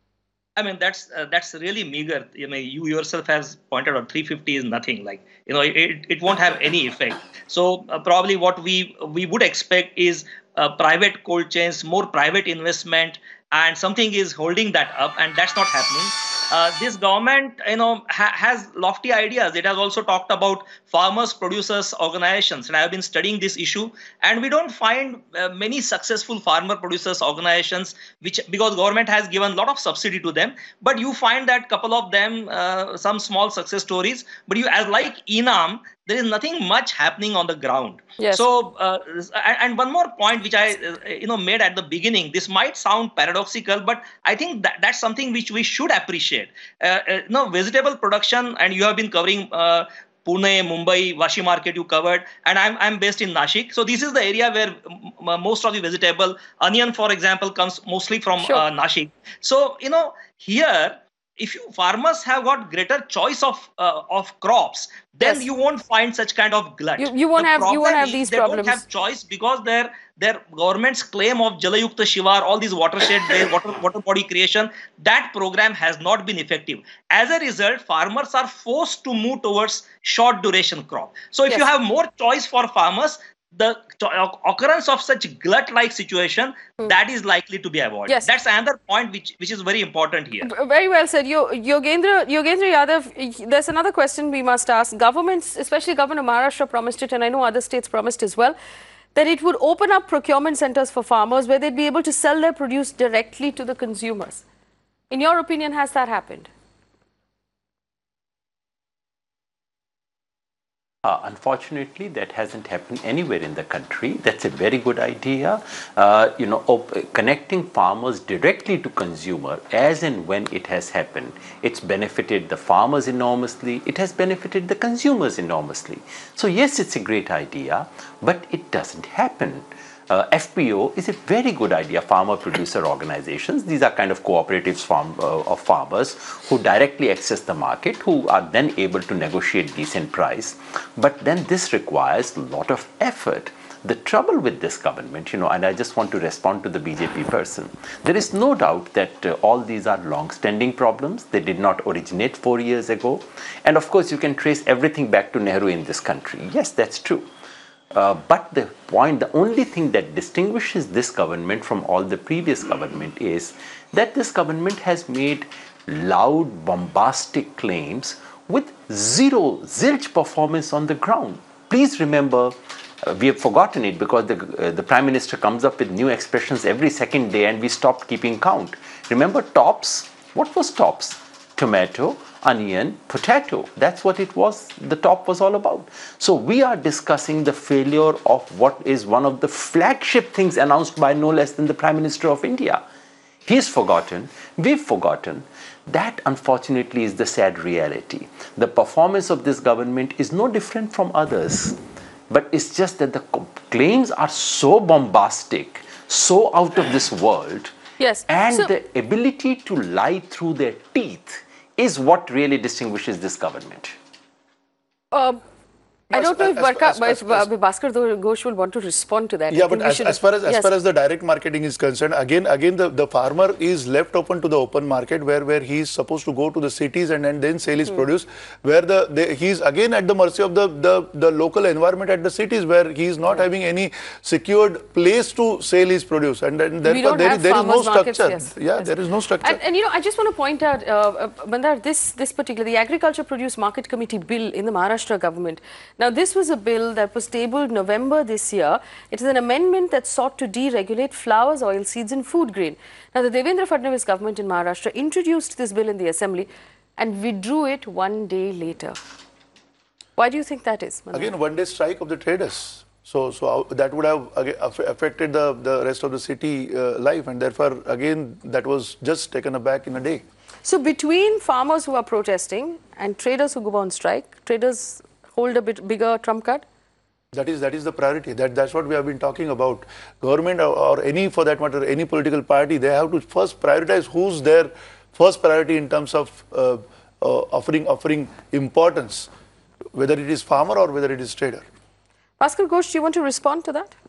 I mean, that's uh, that's really meager. You know, you yourself has pointed out three fifty is nothing. Like, you know, it, it won't have any effect. So uh, probably what we we would expect is uh, private cold chains, more private investment, and something is holding that up, and that's not happening. Uh, this government, you know, ha has lofty ideas. It has also talked about farmers, producers, organizations, and I have been studying this issue, and we don't find uh, many successful farmer producers organizations, which because government has given a lot of subsidy to them, but you find that couple of them, uh, some small success stories, but you as like Enam, there is nothing much happening on the ground. Yes. So, uh, and, and one more point which I, uh, you know, made at the beginning. This might sound paradoxical, but I think that that's something which we should appreciate. Uh, uh, you know, vegetable production, and you have been covering uh, Pune, Mumbai, Vashi market you covered, and I'm I'm based in Nashik. So this is the area where m most of the vegetable, onion, for example, comes mostly from Sure. uh, Nashik. So you know here, if you farmers have got greater choice of uh, of crops, then Yes. you won't find such kind of glut. You, you won't The have you won't problem have is these they problems. don't have choice because their their government's claim of Jalayukta Shivar, all these watershed based water water body creation, that program has not been effective. As a result, farmers are forced to move towards short duration crop. So if you Yes. have more choice for farmers, the occurrence of such glut-like situation, that is likely to be avoided. Yes. That's another point which which is very important here. V- Very well said. Yo- Yogendra, Yogendra Yadav, there's another question we must ask. Governments, especially Governor of Maharashtra, promised it, and I know other states promised as well, that it would open up procurement centers for farmers where they'd be able to sell their produce directly to the consumers. In your opinion, has that happened? Uh, unfortunately, that hasn't happened anywhere in the country. That's a very good idea. Uh, you know, op- connecting farmers directly to consumer as and when it has happened. It's benefited the farmers enormously. It has benefited the consumers enormously. So yes, it's a great idea, but it doesn't happen. Uh, F P O is a very good idea, farmer producer organizations. These are kind of cooperatives farm, uh, of farmers who directly access the market, who are then able to negotiate decent price. But then this requires a lot of effort. The trouble with this government, you know, and I just want to respond to the B J P person, there is no doubt that uh, all these are long-standing problems. They did not originate four years ago. And of course, you can trace everything back to Nehru in this country. Yes, that's true. Uh, but the point, the only thing that distinguishes this government from all the previous government is that this government has made loud, bombastic claims with zero, zilch performance on the ground. Please remember, uh, we have forgotten it because the, uh, the Prime Minister comes up with new expressions every second day and we stopped keeping count. Remember TOPS? What was TOPS? Tomato, onion, potato. That's what it was, the top was all about. So we are discussing the failure of what is one of the flagship things announced by no less than the Prime Minister of India. He's forgotten, we've forgotten. That, unfortunately, is the sad reality. The performance of this government is no different from others. But it's just that the claims are so bombastic, so out of this world. Yes. And so, the ability to lie through their teeth is what really distinguishes this government. Uh, I Yes, don't know if as- Barka, as- as- if, uh, Bhaskar Ghosh will want to respond to that. I Yeah, think but we as, should- as far as as yes. far as the direct marketing is concerned, again, again, the, the farmer is left open to the open market where where he is supposed to go to the cities and, and then sell his Hmm. produce. Where the, the he is again at the mercy of the, the the local environment at the cities where he is not having any secured place to sell his produce, and, and we therefore don't there have is there is no farmers markets, structure. yes, Yeah, yes. there is no structure. And, and you know, I just want to point out, uh, uh, Mandar, this, this particular, the Agriculture Produce Market Committee bill in the Maharashtra government. Now, this was a bill that was tabled November this year. It is an amendment that sought to deregulate flowers, oil seeds and food grain. Now, the Devendra Fadnavis government in Maharashtra introduced this bill in the assembly and withdrew it one day later. Why do you think that is, Mandar? Again, one day strike of the traders. So, so that would have again aff- affected the, the rest of the city uh, life, and therefore, again, that was just taken aback in a day. So, between farmers who are protesting and traders who go on strike, traders hold a bit bigger trump card? That is that is the priority. That that's what we have been talking about. Government or, or any, for that matter, any political party, they have to first prioritize who's their first priority in terms of uh, uh, offering offering importance, whether it is farmer or whether it is trader. Bhaskar Ghosh, do you want to respond to that?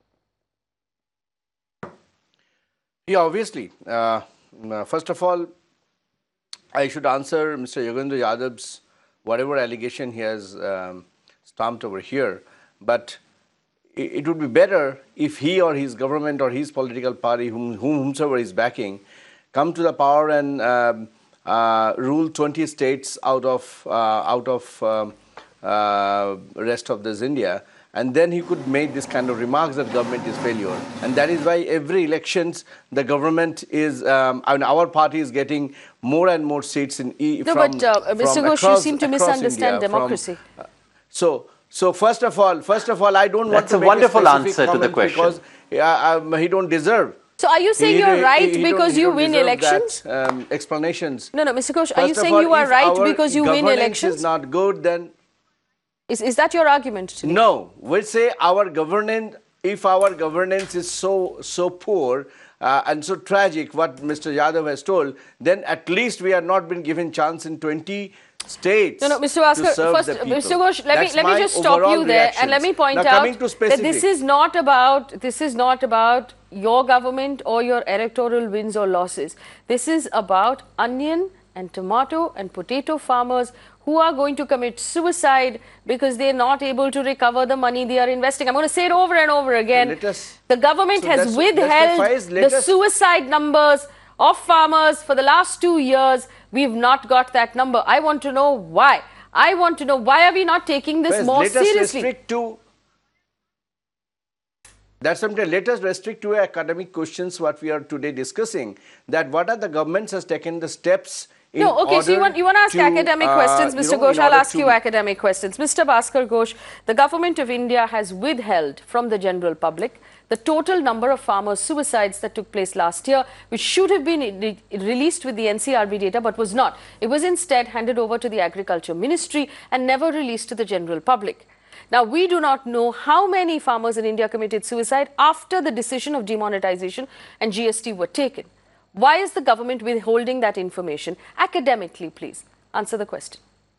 Yeah, obviously. Uh, uh, first of all, I should answer Mister Yogendra Yadav's whatever allegation he has um, stamped over here. But it, it would be better if he or his government or his political party, whom, whomsoever is backing, come to the power and um, uh, rule twenty states out of uh, out of um, uh, rest of this India. And then he could make this kind of remarks that government is failure. And that is why every elections, the government is, um, I mean, our party is getting more and more seats in E. No, from, but uh, Mister from Ghosh, you across- seem to across misunderstand India, from- democracy. uh, so, so first of all, first of all, I don't want That's to a make wonderful specific answer to the comment question. because uh, um, he don't deserve. So, are you saying He- you're he- right he don't- because he you don't win deserve elections? that, um, explanations. No, no, Mister Ghosh, are you First of saying all, you are if right our because you win governance elections? is not good, then Is, is that your argument today? no. We'll say our governance, if our governance is so so poor uh, and so tragic, what Mister Yadav has told, then at least we are not been given chance in twenty states. No, no, Mister to Bhaskar, serve first, the people. Mister Ghosh, let That's me let me my just stop overall you there and let me reactions. point Now, out coming to that this specific. is not about this is not about your government or your electoral wins or losses. This is about onion and tomato and potato farmers who are going to commit suicide because they're not able to recover the money they are investing. I'm going to say it over and over again. Let us- the government so has that's- withheld that's the files. Let the us- suicide numbers of farmers for the last two years. We've not got that number. I want to know why. I want to know why are we not taking this First, more let us seriously? restrict to that's something. Let us restrict to academic questions. What we are today discussing, that what are the governments has taken the steps. In No, okay, so you order want, you want to ask to, academic uh, questions, you Mister know, in Ghosh. I'll order ask to- you academic questions. Mister Bhaskar Ghosh, the government of India has withheld from the general public the total number of farmers' suicides that took place last year, which should have been re released with the N C R B data, but was not. It was instead handed over to the Agriculture Ministry and never released to the general public. Now, we do not know how many farmers in India committed suicide after the decision of demonetization and G S T were taken. Why is the government withholding that information? Academically, please, answer the question.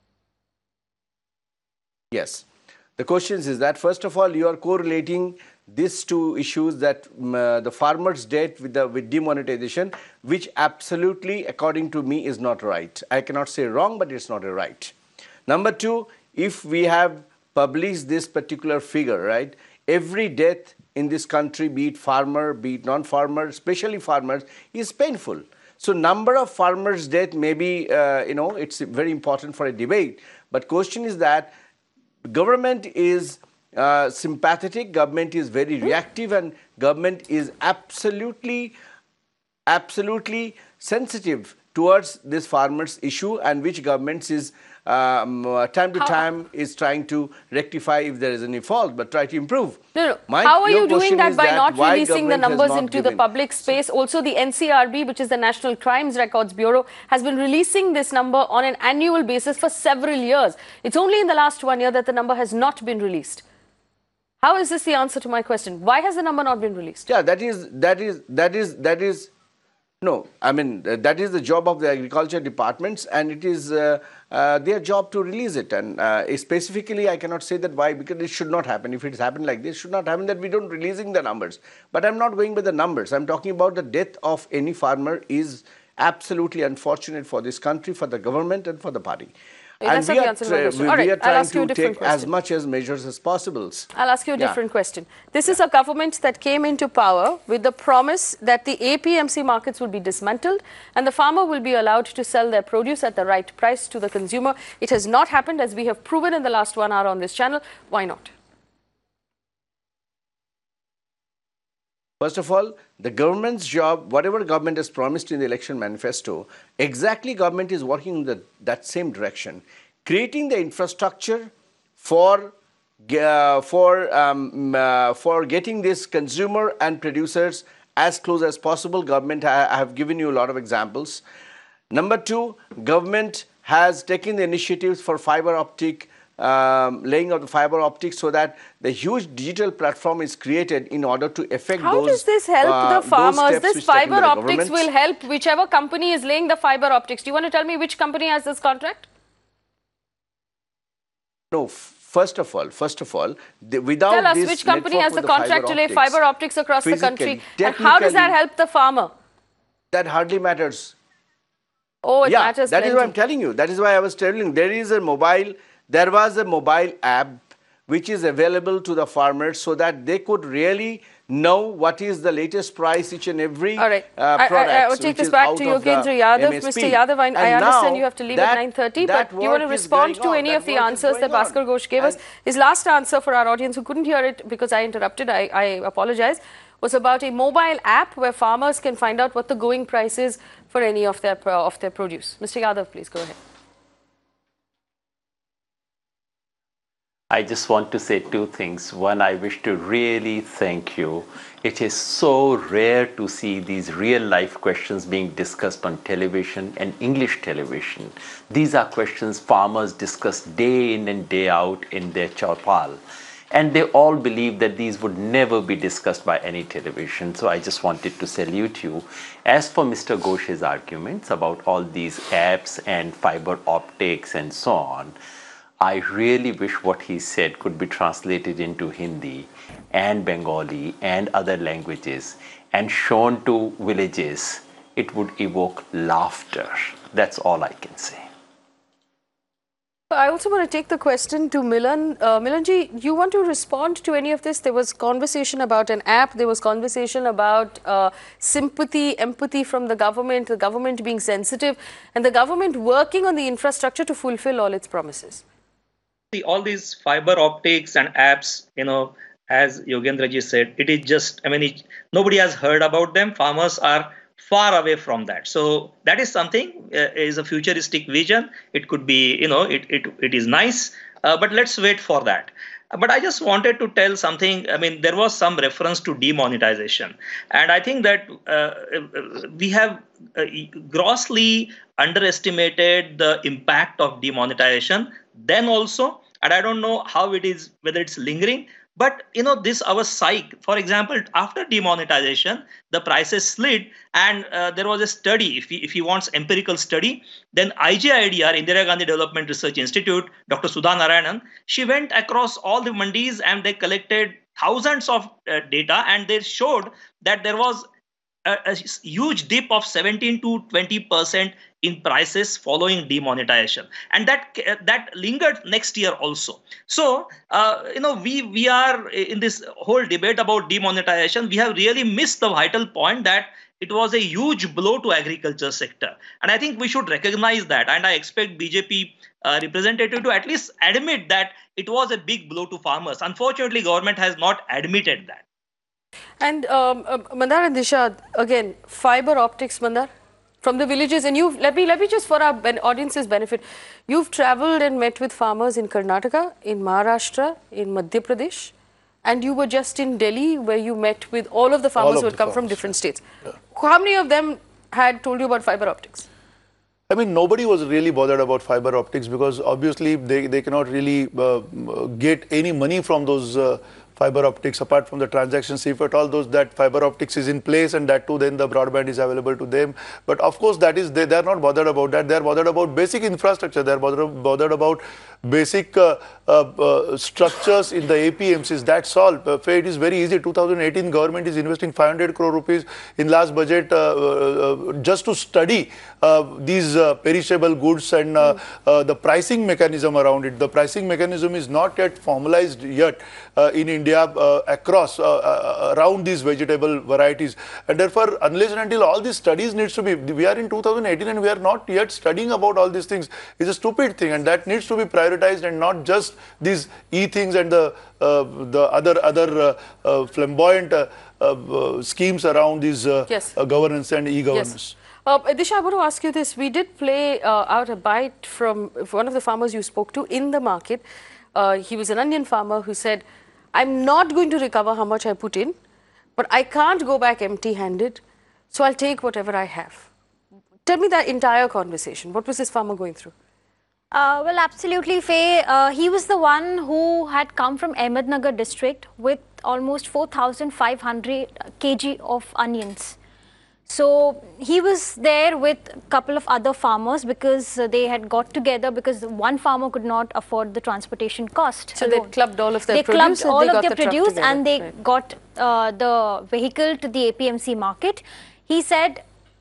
Yes. The question is that, first of all, you are correlating these two issues, that um, uh, the farmer's debt with, the, with demonetization, which absolutely, according to me, is not right. I cannot say wrong, but it's not a right. Number two, if we have published this particular figure, right, every death in this country, be it farmer, be it non-farmer, especially farmers, is painful. So number of farmers' death may be, uh, you know, it's very important for a debate. But question is that government is uh, sympathetic, government is very reactive, and government is absolutely, absolutely sensitive towards this farmers issue, and which governments is um, uh, time to How- time is trying to rectify if there is any fault, but try to improve. No, no. My- How are your you doing question that is by that not why releasing the government has numbers not into the given- public space? Also, the N C R B, which is the National Crimes Records Bureau, has been releasing this number on an annual basis for several years. It's only in the last one year that the number has not been released. How is this the answer to my question? Why has the number not been released? Yeah, that is that is that is that is no. I mean uh, that is the job of the agriculture departments, and it is uh, uh, their job to release it. And uh, specifically, I cannot say that why, because it should not happen. If it's happened like this, it should not happen that we don't releasing the numbers. But I'm not going by the numbers. I'm talking about the death of any farmer is absolutely unfortunate for this country, for the government, and for the party. Yeah, And that's we not the are, answer to my tra- question. we, All right, we are I'll trying ask you a to different take as question. much as measures as possible. I'll ask you a Yeah. different question. This is a government that came into power with the promise that the A P M C markets will be dismantled and the farmer will be allowed to sell their produce at the right price to the consumer. It has not happened, as we have proven in the last one hour on this channel. Why not? First of all, the government's job, whatever government has promised in the election manifesto, exactly government is working in the, that same direction. Creating the infrastructure for, uh, for, um, uh, for getting this consumer and producers as close as possible. Government, I, I have given you a lot of examples. Number two, government has taken the initiatives for fiber optic Um, laying of the fiber optics, so that the huge digital platform is created in order to affect How those. does this help uh, the those farmers? steps This which taken fiber by the optics government. will help whichever company is laying the fiber optics. Do you want to tell me which company has this contract? No, first of all, first of all, the, without Tell us this which company network has the with contract to lay optics, fiber optics across the country, physically, and how does that technically, help the farmer? That hardly matters. Oh, it yeah, matters that is plenty. what I'm telling you. That is why I was telling you. There is a mobile, there was a mobile app which is available to the farmers so that they could really know what is the latest price each and every All right. uh, I, product. I, I will take this back to Yogendra Yadav. Mister Yadav, I, I understand you have to leave that, at nine thirty, that but you want to work is respond going to on. any That of the work is answers that going on. Bhaskar Ghosh gave us. His last answer for our audience who couldn't hear it because I interrupted, I, I apologize, was about a mobile app where farmers can find out what the going price is for any of their, of their produce. Mister Yadav, please go ahead. I just want to say two things. One, I wish to really thank you. It is so rare to see these real life questions being discussed on television and English television. These are questions farmers discuss day in and day out in their chaupal. And they all believe that these would never be discussed by any television. So I just wanted to salute you. As for Mister Ghosh's arguments about all these apps and fiber optics and so on, I really wish what he said could be translated into Hindi and Bengali and other languages and shown to villages. It would evoke laughter. That's all I can say. I also want to take the question to Milan. Uh, Milanji, you want to respond to any of this? There was conversation about an app. There was conversation about uh, sympathy, empathy from the government, the government being sensitive, and the government working on the infrastructure to fulfill all its promises. See, all these fiber optics and apps, you know, as Yogendra ji said, it is just, I mean, it, nobody has heard about them. Farmers are far away from that. So that is something, uh, is a futuristic vision. It could be, you know, it, it, it is nice, uh, but let's wait for that. But I just wanted to tell something. I mean, there was some reference to demonetization. And I think that uh, we have uh, grossly underestimated the impact of demonetization then also. And I don't know how it is, whether it's lingering. But, you know, this our psyche, for example, after demonetization, the prices slid. And uh, there was a study, if he, if he wants empirical study, then I G I D R, Indira Gandhi Development Research Institute, Doctor Sudha Narayanan, she went across all the mandis and they collected thousands of uh, data, and they showed that there was a, a huge dip of seventeen to twenty percent in prices following demonetization, and that uh, that lingered next year also. So uh, you know, we we are in this whole debate about demonetization. We have really missed the vital point that it was a huge blow to agriculture sector, and I think we should recognize that. And I expect B J P uh, representative to at least admit that it was a big blow to farmers. Unfortunately, government has not admitted that. And um, uh, Mandar and Disha, again, fiber optics, Mandar. from the villages, and you've let me let me just for our ben- audience's benefit, you've travelled and met with farmers in Karnataka, in Maharashtra, in Madhya Pradesh, and you were just in Delhi where you met with all of the farmers of who had the come from farmers, different states. How many of them had told you about fiber optics? I mean, nobody was really bothered about fiber optics because obviously they, they cannot really uh, get any money from those uh, fiber optics apart from the transactions. If at all those that fiber optics is in place, and that too then the broadband is available to them. But of course that is, they, they are not bothered about that. They are bothered about basic infrastructure. They are bothered, bothered about basic uh, uh, uh, structures in the A P M Cs. That's all. Uh, it is very easy. two thousand eighteen government is investing five hundred crore rupees in last budget uh, uh, just to study uh, these uh, perishable goods and uh, uh, the pricing mechanism around it. The pricing mechanism is not yet formalized yet uh, in India uh, across uh, uh, around these vegetable varieties, and therefore unless and until all these studies needs to be, we are in two thousand eighteen and we are not yet studying about all these things. It's a stupid thing, and that needs to be prioritized, and not just these e-things and the uh, the other other uh, uh, flamboyant uh, uh, schemes around these uh, Yes. uh, governance and e-governance. Yes. Uh, Disha, I want to ask you this. We did play uh, out a bite from one of the farmers you spoke to in the market. Uh, he was an onion farmer who said, I'm not going to recover how much I put in, but I can't go back empty-handed, so I'll take whatever I have. Tell me that entire conversation. What was this farmer going through? Uh, well, absolutely, Faye. Uh, he was the one who had come from Ahmednagar district with almost four thousand five hundred kilograms of onions. So he was there with a couple of other farmers because uh, they had got together because one farmer could not afford the transportation cost. So alone. they clubbed all of their they produce clubbed and all they of got their the truck produce together. and they Right. got uh, the vehicle to the A P M C market. He said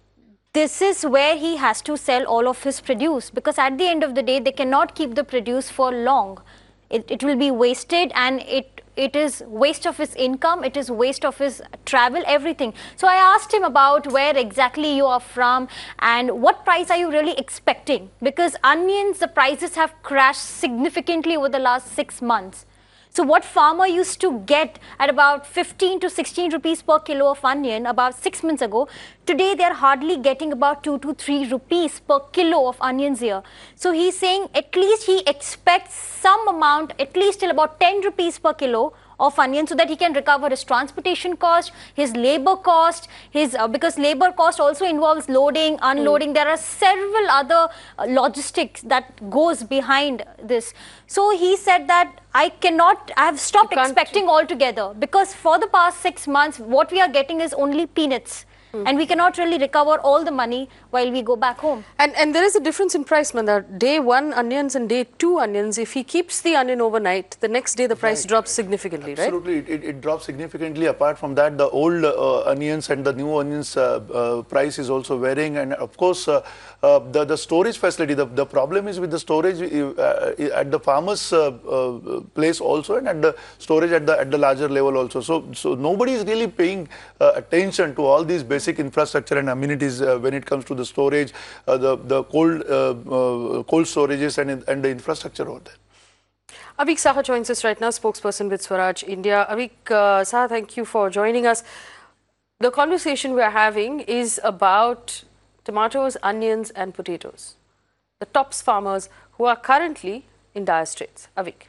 this is where he has to sell all of his produce, because at the end of the day they cannot keep the produce for long. It, it will be wasted, and it it is waste of his income, it is waste of his travel, everything. So I asked him about where exactly you are from and what price are you really expecting, because onions, the prices have crashed significantly over the last six months. So what farmer used to get at about fifteen to sixteen rupees per kilo of onion about six months ago, today they are hardly getting about two to three rupees per kilo of onions here. So he's saying at least he expects some amount, at least till about ten rupees per kilo of onion, so that he can recover his transportation cost, his labor cost, his uh, because labor cost also involves loading, unloading. Mm. There are several other uh, logistics that goes behind this. So he said that I cannot, I have stopped expecting altogether, because for the past six months, what we are getting is only peanuts. Mm. And we cannot really recover all the money while we go back home. And and there is a difference in price, Mandar. Day one onions and day two onions, if he keeps the onion overnight, the next day the price right, drops right. significantly, Absolutely. right? Absolutely, it, it drops significantly. Apart from that, the old uh, onions and the new onions uh, uh, price is also varying. And of course, uh, uh, the, the storage facility, the, the problem is with the storage uh, at the farmer's uh, uh, place also, and at the storage at the, at the larger level also. So, so nobody is really paying uh, attention to all these basic infrastructure and amenities uh, when it comes to the storage, uh, the the cold uh, uh, cold storages and and the infrastructure over there. Avik Saha joins us right now, spokesperson with Swaraj India. Avik uh, Saha, thank you for joining us. The conversation we are having is about tomatoes, onions, and potatoes. The tops farmers who are currently in dire straits. Avik.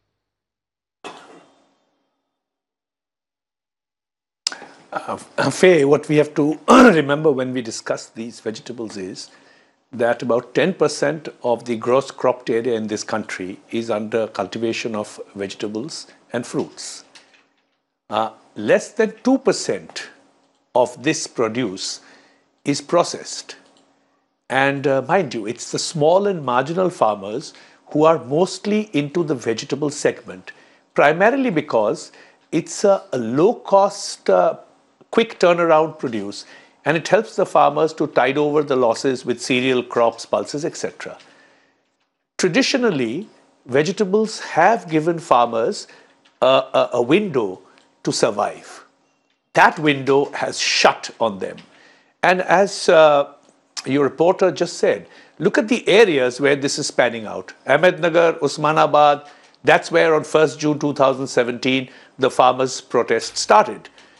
Uh, Faye, what we have to remember when we discuss these vegetables is that about ten percent of the gross cropped area in this country is under cultivation of vegetables and fruits. Uh, less than two percent of this produce is processed. And uh, mind you, it's the small and marginal farmers who are mostly into the vegetable segment, primarily because it's a, a low-cost uh, quick turnaround produce, and it helps the farmers to tide over the losses with cereal crops, pulses, et cetera. Traditionally, vegetables have given farmers a, a, a window to survive. That window has shut on them. And as uh, your reporter just said, look at the areas where this is panning out. Ahmednagar, Usmanabad, that's where on first June two thousand seventeen, the farmers' protest started.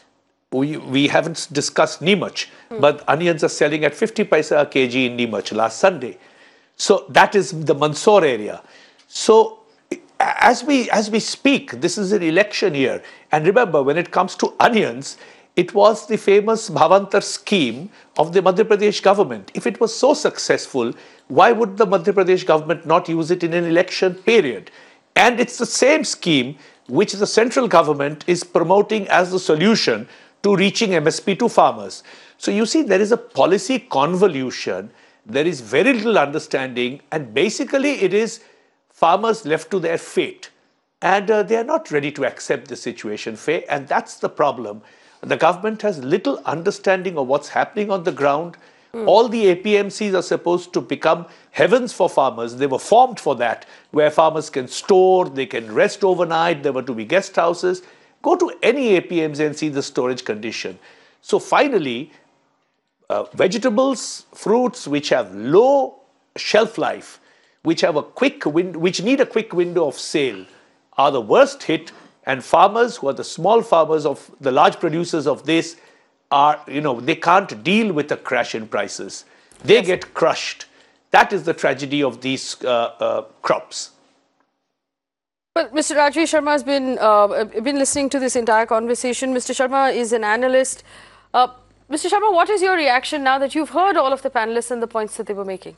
we, we haven't discussed Nimach, hmm. but onions are selling at fifty paisa a kg in Nimach last Sunday. So that is the Mandsaur area. So as we, as we speak, this is an election year. And remember, when it comes to onions, it was the famous Bhavantar scheme of the Madhya Pradesh government. If it was so successful, why would the Madhya Pradesh government not use it in an election period? And it's the same scheme which the central government is promoting as the solution to reaching M S P to farmers. So you see, there is a policy convolution, there is very little understanding, and basically it is farmers left to their fate. And uh, they are not ready to accept the situation, Faye, and that's the problem. The government has little understanding of what's happening on the ground. Mm. All the A P M Cs are supposed to become heavens for farmers. They were formed for that, where farmers can store, they can rest overnight, there were to be guest houses. Go to any A P M C and see the storage condition. So finally, uh, vegetables, fruits which have low shelf life, which have a quick win which need a quick window of sale, are the worst hit. And farmers who are the small farmers of the large producers of this are, you know, they can't deal with a crash in prices. They yes. get crushed. That is the tragedy of these uh, uh, crops. Well, Mister Rajvi Sharma has been, uh, been listening to this entire conversation. Mister Sharma is an analyst. Uh, Mister Sharma, what is your reaction now that you've heard all of the panelists and the points that they were making?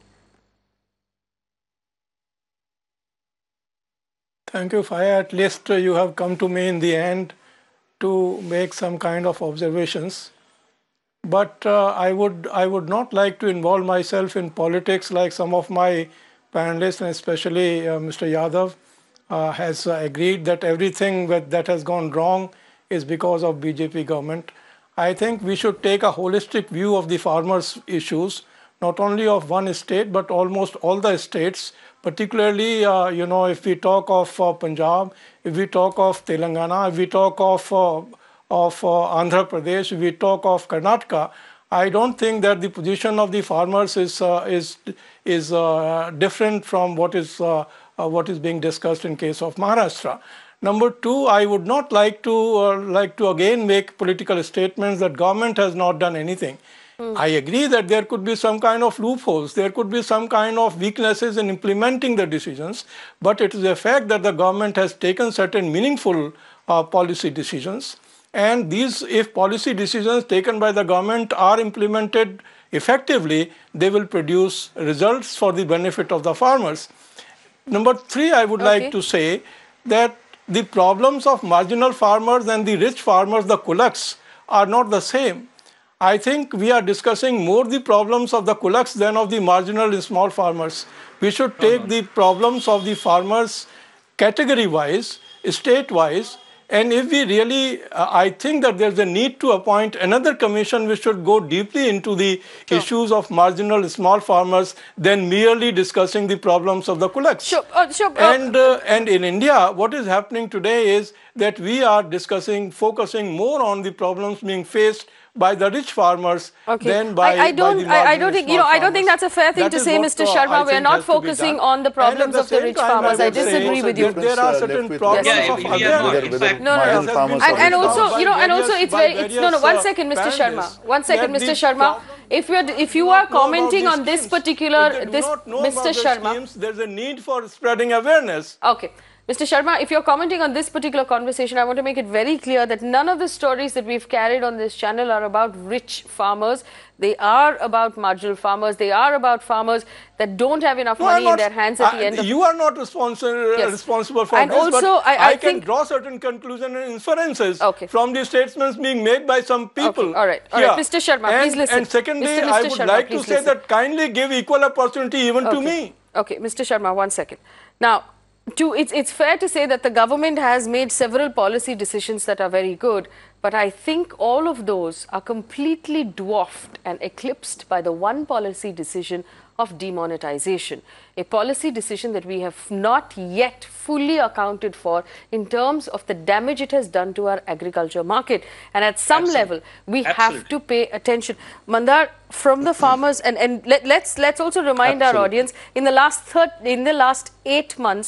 Thank you, Faye. At least uh, you have come to me in the end to make some kind of observations. But uh, I would I would not like to involve myself in politics like some of my panelists, and especially uh, Mister Yadav uh, has uh, agreed that everything that, that has gone wrong is because of B J P government. I think we should take a holistic view of the farmers' issues, not only of one state, but almost all the states. Particularly, uh, you know, if we talk of uh, Punjab, if we talk of Telangana, if we talk of, uh, of uh, Andhra Pradesh, if we talk of Karnataka, I don't think that the position of the farmers is, uh, is, is uh, different from what is, uh, uh, what is being discussed in case of Maharashtra. Number two, I would not like to, uh, like to again make political statements that government has not done anything. I agree that there could be some kind of loopholes, there could be some kind of weaknesses in implementing the decisions, but it is a fact that the government has taken certain meaningful uh, policy decisions, and these, if policy decisions taken by the government are implemented effectively, they will produce results for the benefit of the farmers. Number three, I would okay. like to say that the problems of marginal farmers and the rich farmers, the kulaks, are not the same. I think we are discussing more the problems of the kulaks than of the marginal and small farmers. We should take the problems of the farmers category-wise, state-wise, and if we really, uh, I think that there's a need to appoint another commission which should go deeply into the sure. issues of marginal small farmers than merely discussing the problems of the kulaks. Sure. Uh, sure. Uh, and, uh, and in India, what is happening today is that we are discussing, focusing more on the problems being faced by the rich farmers okay. than by, I, I don't, by the I, I don't think, you know, farmers. I don't think that's a fair thing that to say, Mister Sharma. We are not focusing on the problems the of the rich farmers. I, I disagree with you. There are certain problems yeah, of other. No, no, no. And, and also, you know, and also it's very, it's, no, no, one second, Mister Sharma. One second, Mister Sharma. If you are, if you are commenting on this particular, this, Mister Sharma. There's a need for spreading awareness. Okay. Mister Sharma, if you're commenting on this particular conversation, I want to make it very clear that none of the stories that we've carried on this channel are about rich farmers. They are about marginal farmers. They are about farmers that don't have enough no, money not, in their hands at I, the end of... You are not responsible, yes. responsible for and this, also, but I, I, I think, can draw certain conclusions and inferences okay. from the statements being made by some people. Okay. All right, all right. Mister Sharma, and, please listen. And secondly, Mister I would Sharma, like to say listen. that kindly give equal opportunity even okay. to me. Okay, Mister Sharma, one second. Now, To, it's, it's fair to say that the government has made several policy decisions that are very good, but I think all of those are completely dwarfed and eclipsed by the one policy decision of demonetization, a policy decision that we have not yet fully accounted for in terms of the damage it has done to our agriculture market. And at some Absolutely. level, we Absolutely. have to pay attention. Mandar, from the farmers, and, and let, let's, let's also remind Absolutely. our audience, in the last third, in the last eight months,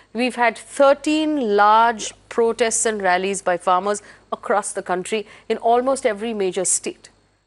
we've had thirteen large protests and rallies by farmers across the country in almost every major state.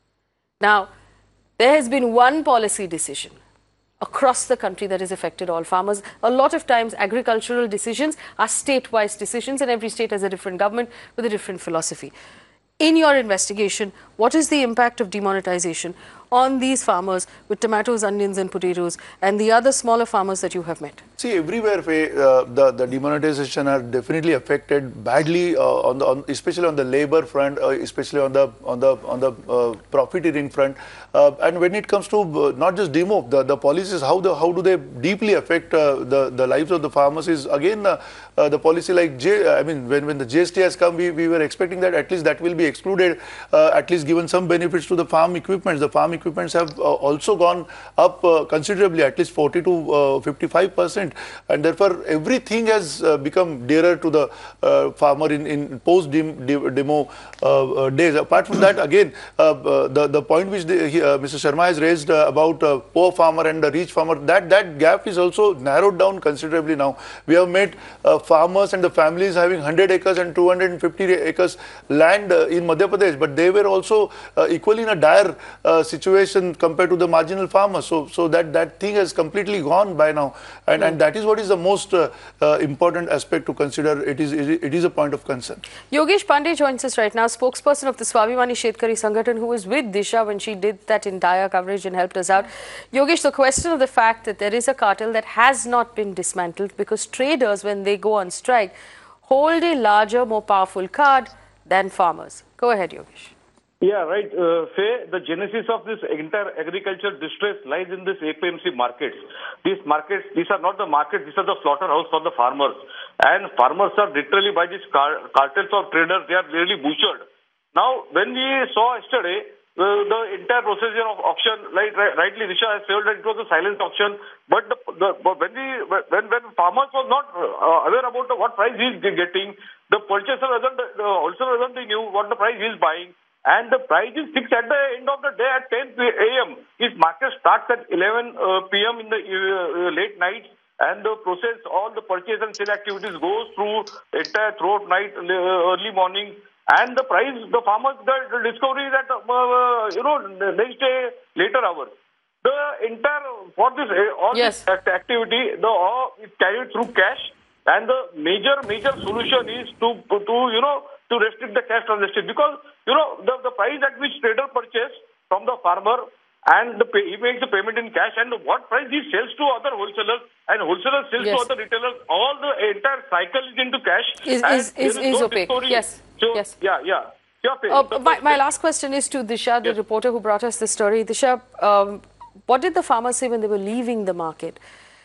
Now, there has been one policy decision across the country that has affected all farmers. A lot of times, agricultural decisions are state-wise decisions, and every state has a different government with a different philosophy. In your investigation, what is the impact of demonetization on these farmers with tomatoes, onions and potatoes and the other smaller farmers that you have met? See, everywhere, Faye, uh, the, the demonetization are definitely affected badly, uh, on the, on, especially on the labor front, uh, especially on the on the on the uh, profiteering front. Uh, and when it comes to uh, not just demo, the, the policies, how the how do they deeply affect uh, the the lives of the farmers is again uh, uh, the policy like J. I mean, when when the G S T has come, we we were expecting that at least that will be excluded, uh, at least given some benefits to the farm equipments. The farm equipments have uh, also gone up uh, considerably, at least forty to fifty-five percent. And therefore, everything has uh, become dearer to the uh, farmer in, in post-demo uh, uh, days. Apart from that, again, uh, uh, the, the point which the, he, uh, Mister Sharma has raised uh, about uh, poor farmer and the rich farmer, that, that gap is also narrowed down considerably now. We have met uh, farmers and the families having one hundred acres and two hundred fifty acres land uh, in Madhya Pradesh, but they were also uh, equally in a dire uh, situation compared to the marginal farmer. So, so that, that thing has completely gone by now. And, mm. and that is what is the most uh, uh, important aspect to consider. It is, it is a point of concern. Yogesh Pandey joins us right now, spokesperson of the Swabhimani Shetkari Sangathan, who was with Disha when she did that entire coverage and helped us out. Yogesh, the question of the fact that there is a cartel that has not been dismantled because traders, when they go on strike, hold a larger, more powerful card than farmers. Go ahead, Yogesh. Yeah, right. Uh, Faye, the genesis of this entire agriculture distress lies in this A P M C markets. These markets, these are not the markets, these are the slaughterhouse for the farmers. And farmers are literally, by these car cartels of traders, they are really butchered. Now, when we saw yesterday, uh, the entire procedure of auction, like right, rightly Risha has said that it was a silent auction, but the, the, when, we, when, when farmers were not uh, aware about the, what price he is getting, the purchaser wasn't, the wholesaler wasn't knew what the price he is buying. And the price is fixed at the end of the day at ten A M His market starts at eleven P M in the uh, late night, and the process, all the purchase and sale activities goes through entire throughout night, uh, early morning. And the price, the farmers, the, the discovery is at, uh, you know, next day, later hours. The entire, for this, uh, all yes. this activity, the all is carried through cash. And the major, major solution is to, to you know, to restrict the cash transaction, because you know the, the price at which trader purchase from the farmer and the pay, he makes the payment in cash, and what price he sells to other wholesalers and wholesalers sells yes. to other retailers, all the entire cycle is into cash. Is is is, is no opaque. Story. Yes. So, yes. Yeah. Yeah. yeah uh, my, my last question is to Disha, the yes. reporter who brought us this story. Disha, um, what did the farmers say when they were leaving the market?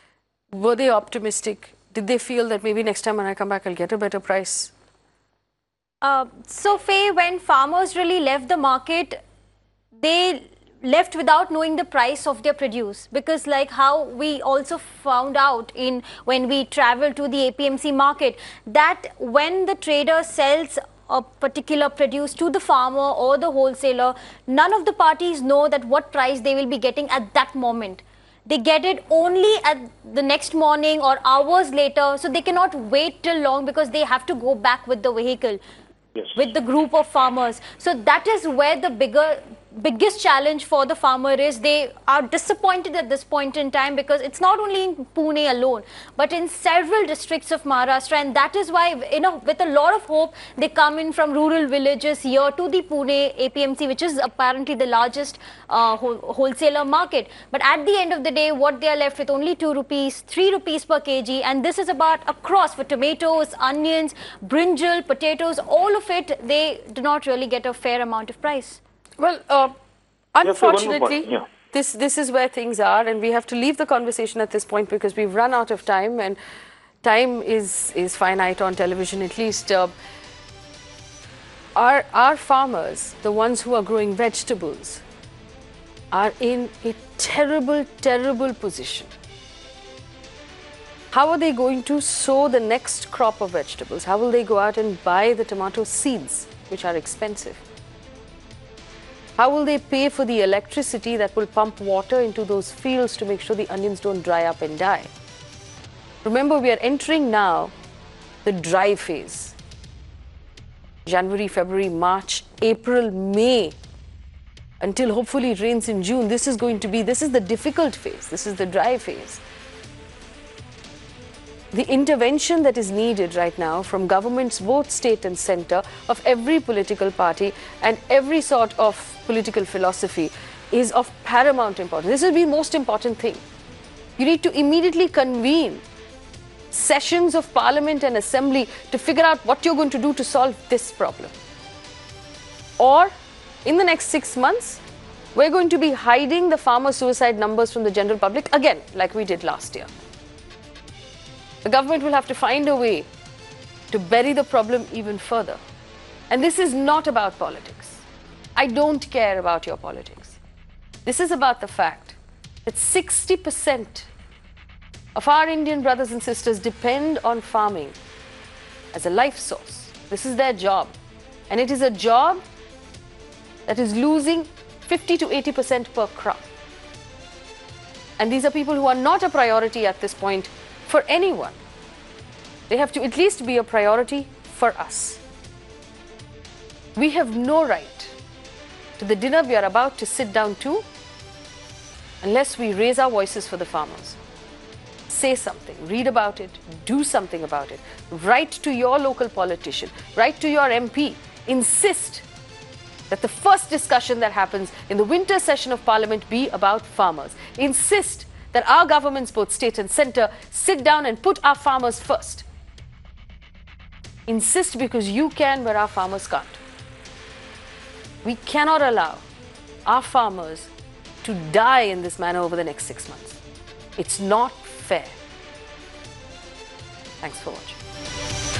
Were they optimistic? Did they feel that maybe next time when I come back I'll get a better price? Uh, so, Faye, when farmers really left the market, they left without knowing the price of their produce, because like how we also found out in when we traveled to the A P M C market, that when the trader sells a particular produce to the farmer or the wholesaler, none of the parties know that what price they will be getting at that moment. They get it only at the next morning or hours later, so they cannot wait till long because they have to go back with the vehicle. Yes. With the group of farmers. So that is where the bigger biggest challenge for the farmer is. They are disappointed at this point in time because it's not only in Pune alone, but in several districts of Maharashtra, and that is why, you know, with a lot of hope, they come in from rural villages here to the Pune A P M C, which is apparently the largest uh, wholesaler market. But at the end of the day, what they are left with only two rupees, three rupees per kg, and this is about across for tomatoes, onions, brinjal, potatoes, all of it, they do not really get a fair amount of price. Well, uh, unfortunately, yeah. this this is where things are, and we have to leave the conversation at this point because we've run out of time, and time is is finite on television. At least, uh, our our farmers, the ones who are growing vegetables, are in a terrible, terrible position. How are they going to sow the next crop of vegetables? How will they go out and buy the tomato seeds, which are expensive? How will they pay for the electricity that will pump water into those fields to make sure the onions don't dry up and die? Remember, we are entering now the dry phase. January, February, March, April, May, until hopefully it rains in June. This is going to be, this is the difficult phase. This is the dry phase. The intervention that is needed right now from governments, both state and centre, of every political party and every sort of political philosophy is of paramount importance. This will be the most important thing. You need to immediately convene sessions of Parliament and Assembly to figure out what you're going to do to solve this problem. Or, in the next six months, we're going to be hiding the farmer suicide numbers from the general public again, like we did last year. The government will have to find a way to bury the problem even further. And this is not about politics. I don't care about your politics. This is about the fact that sixty percent of our Indian brothers and sisters depend on farming as a life source. This is their job. And it is a job that is losing fifty to eighty percent per crop. And these are people who are not a priority at this point for anyone. They have to at least be a priority for us. We have no right to the dinner we are about to sit down to unless we raise our voices for the farmers. Say something, read about it, do something about it. Write to your local politician, write to your M P, insist that the first discussion that happens in the winter session of Parliament be about farmers. Insist that our governments, both state and centre, sit down and put our farmers first. Insist because you can where our farmers can't. We cannot allow our farmers to die in this manner over the next six months. It's not fair. Thanks for watching.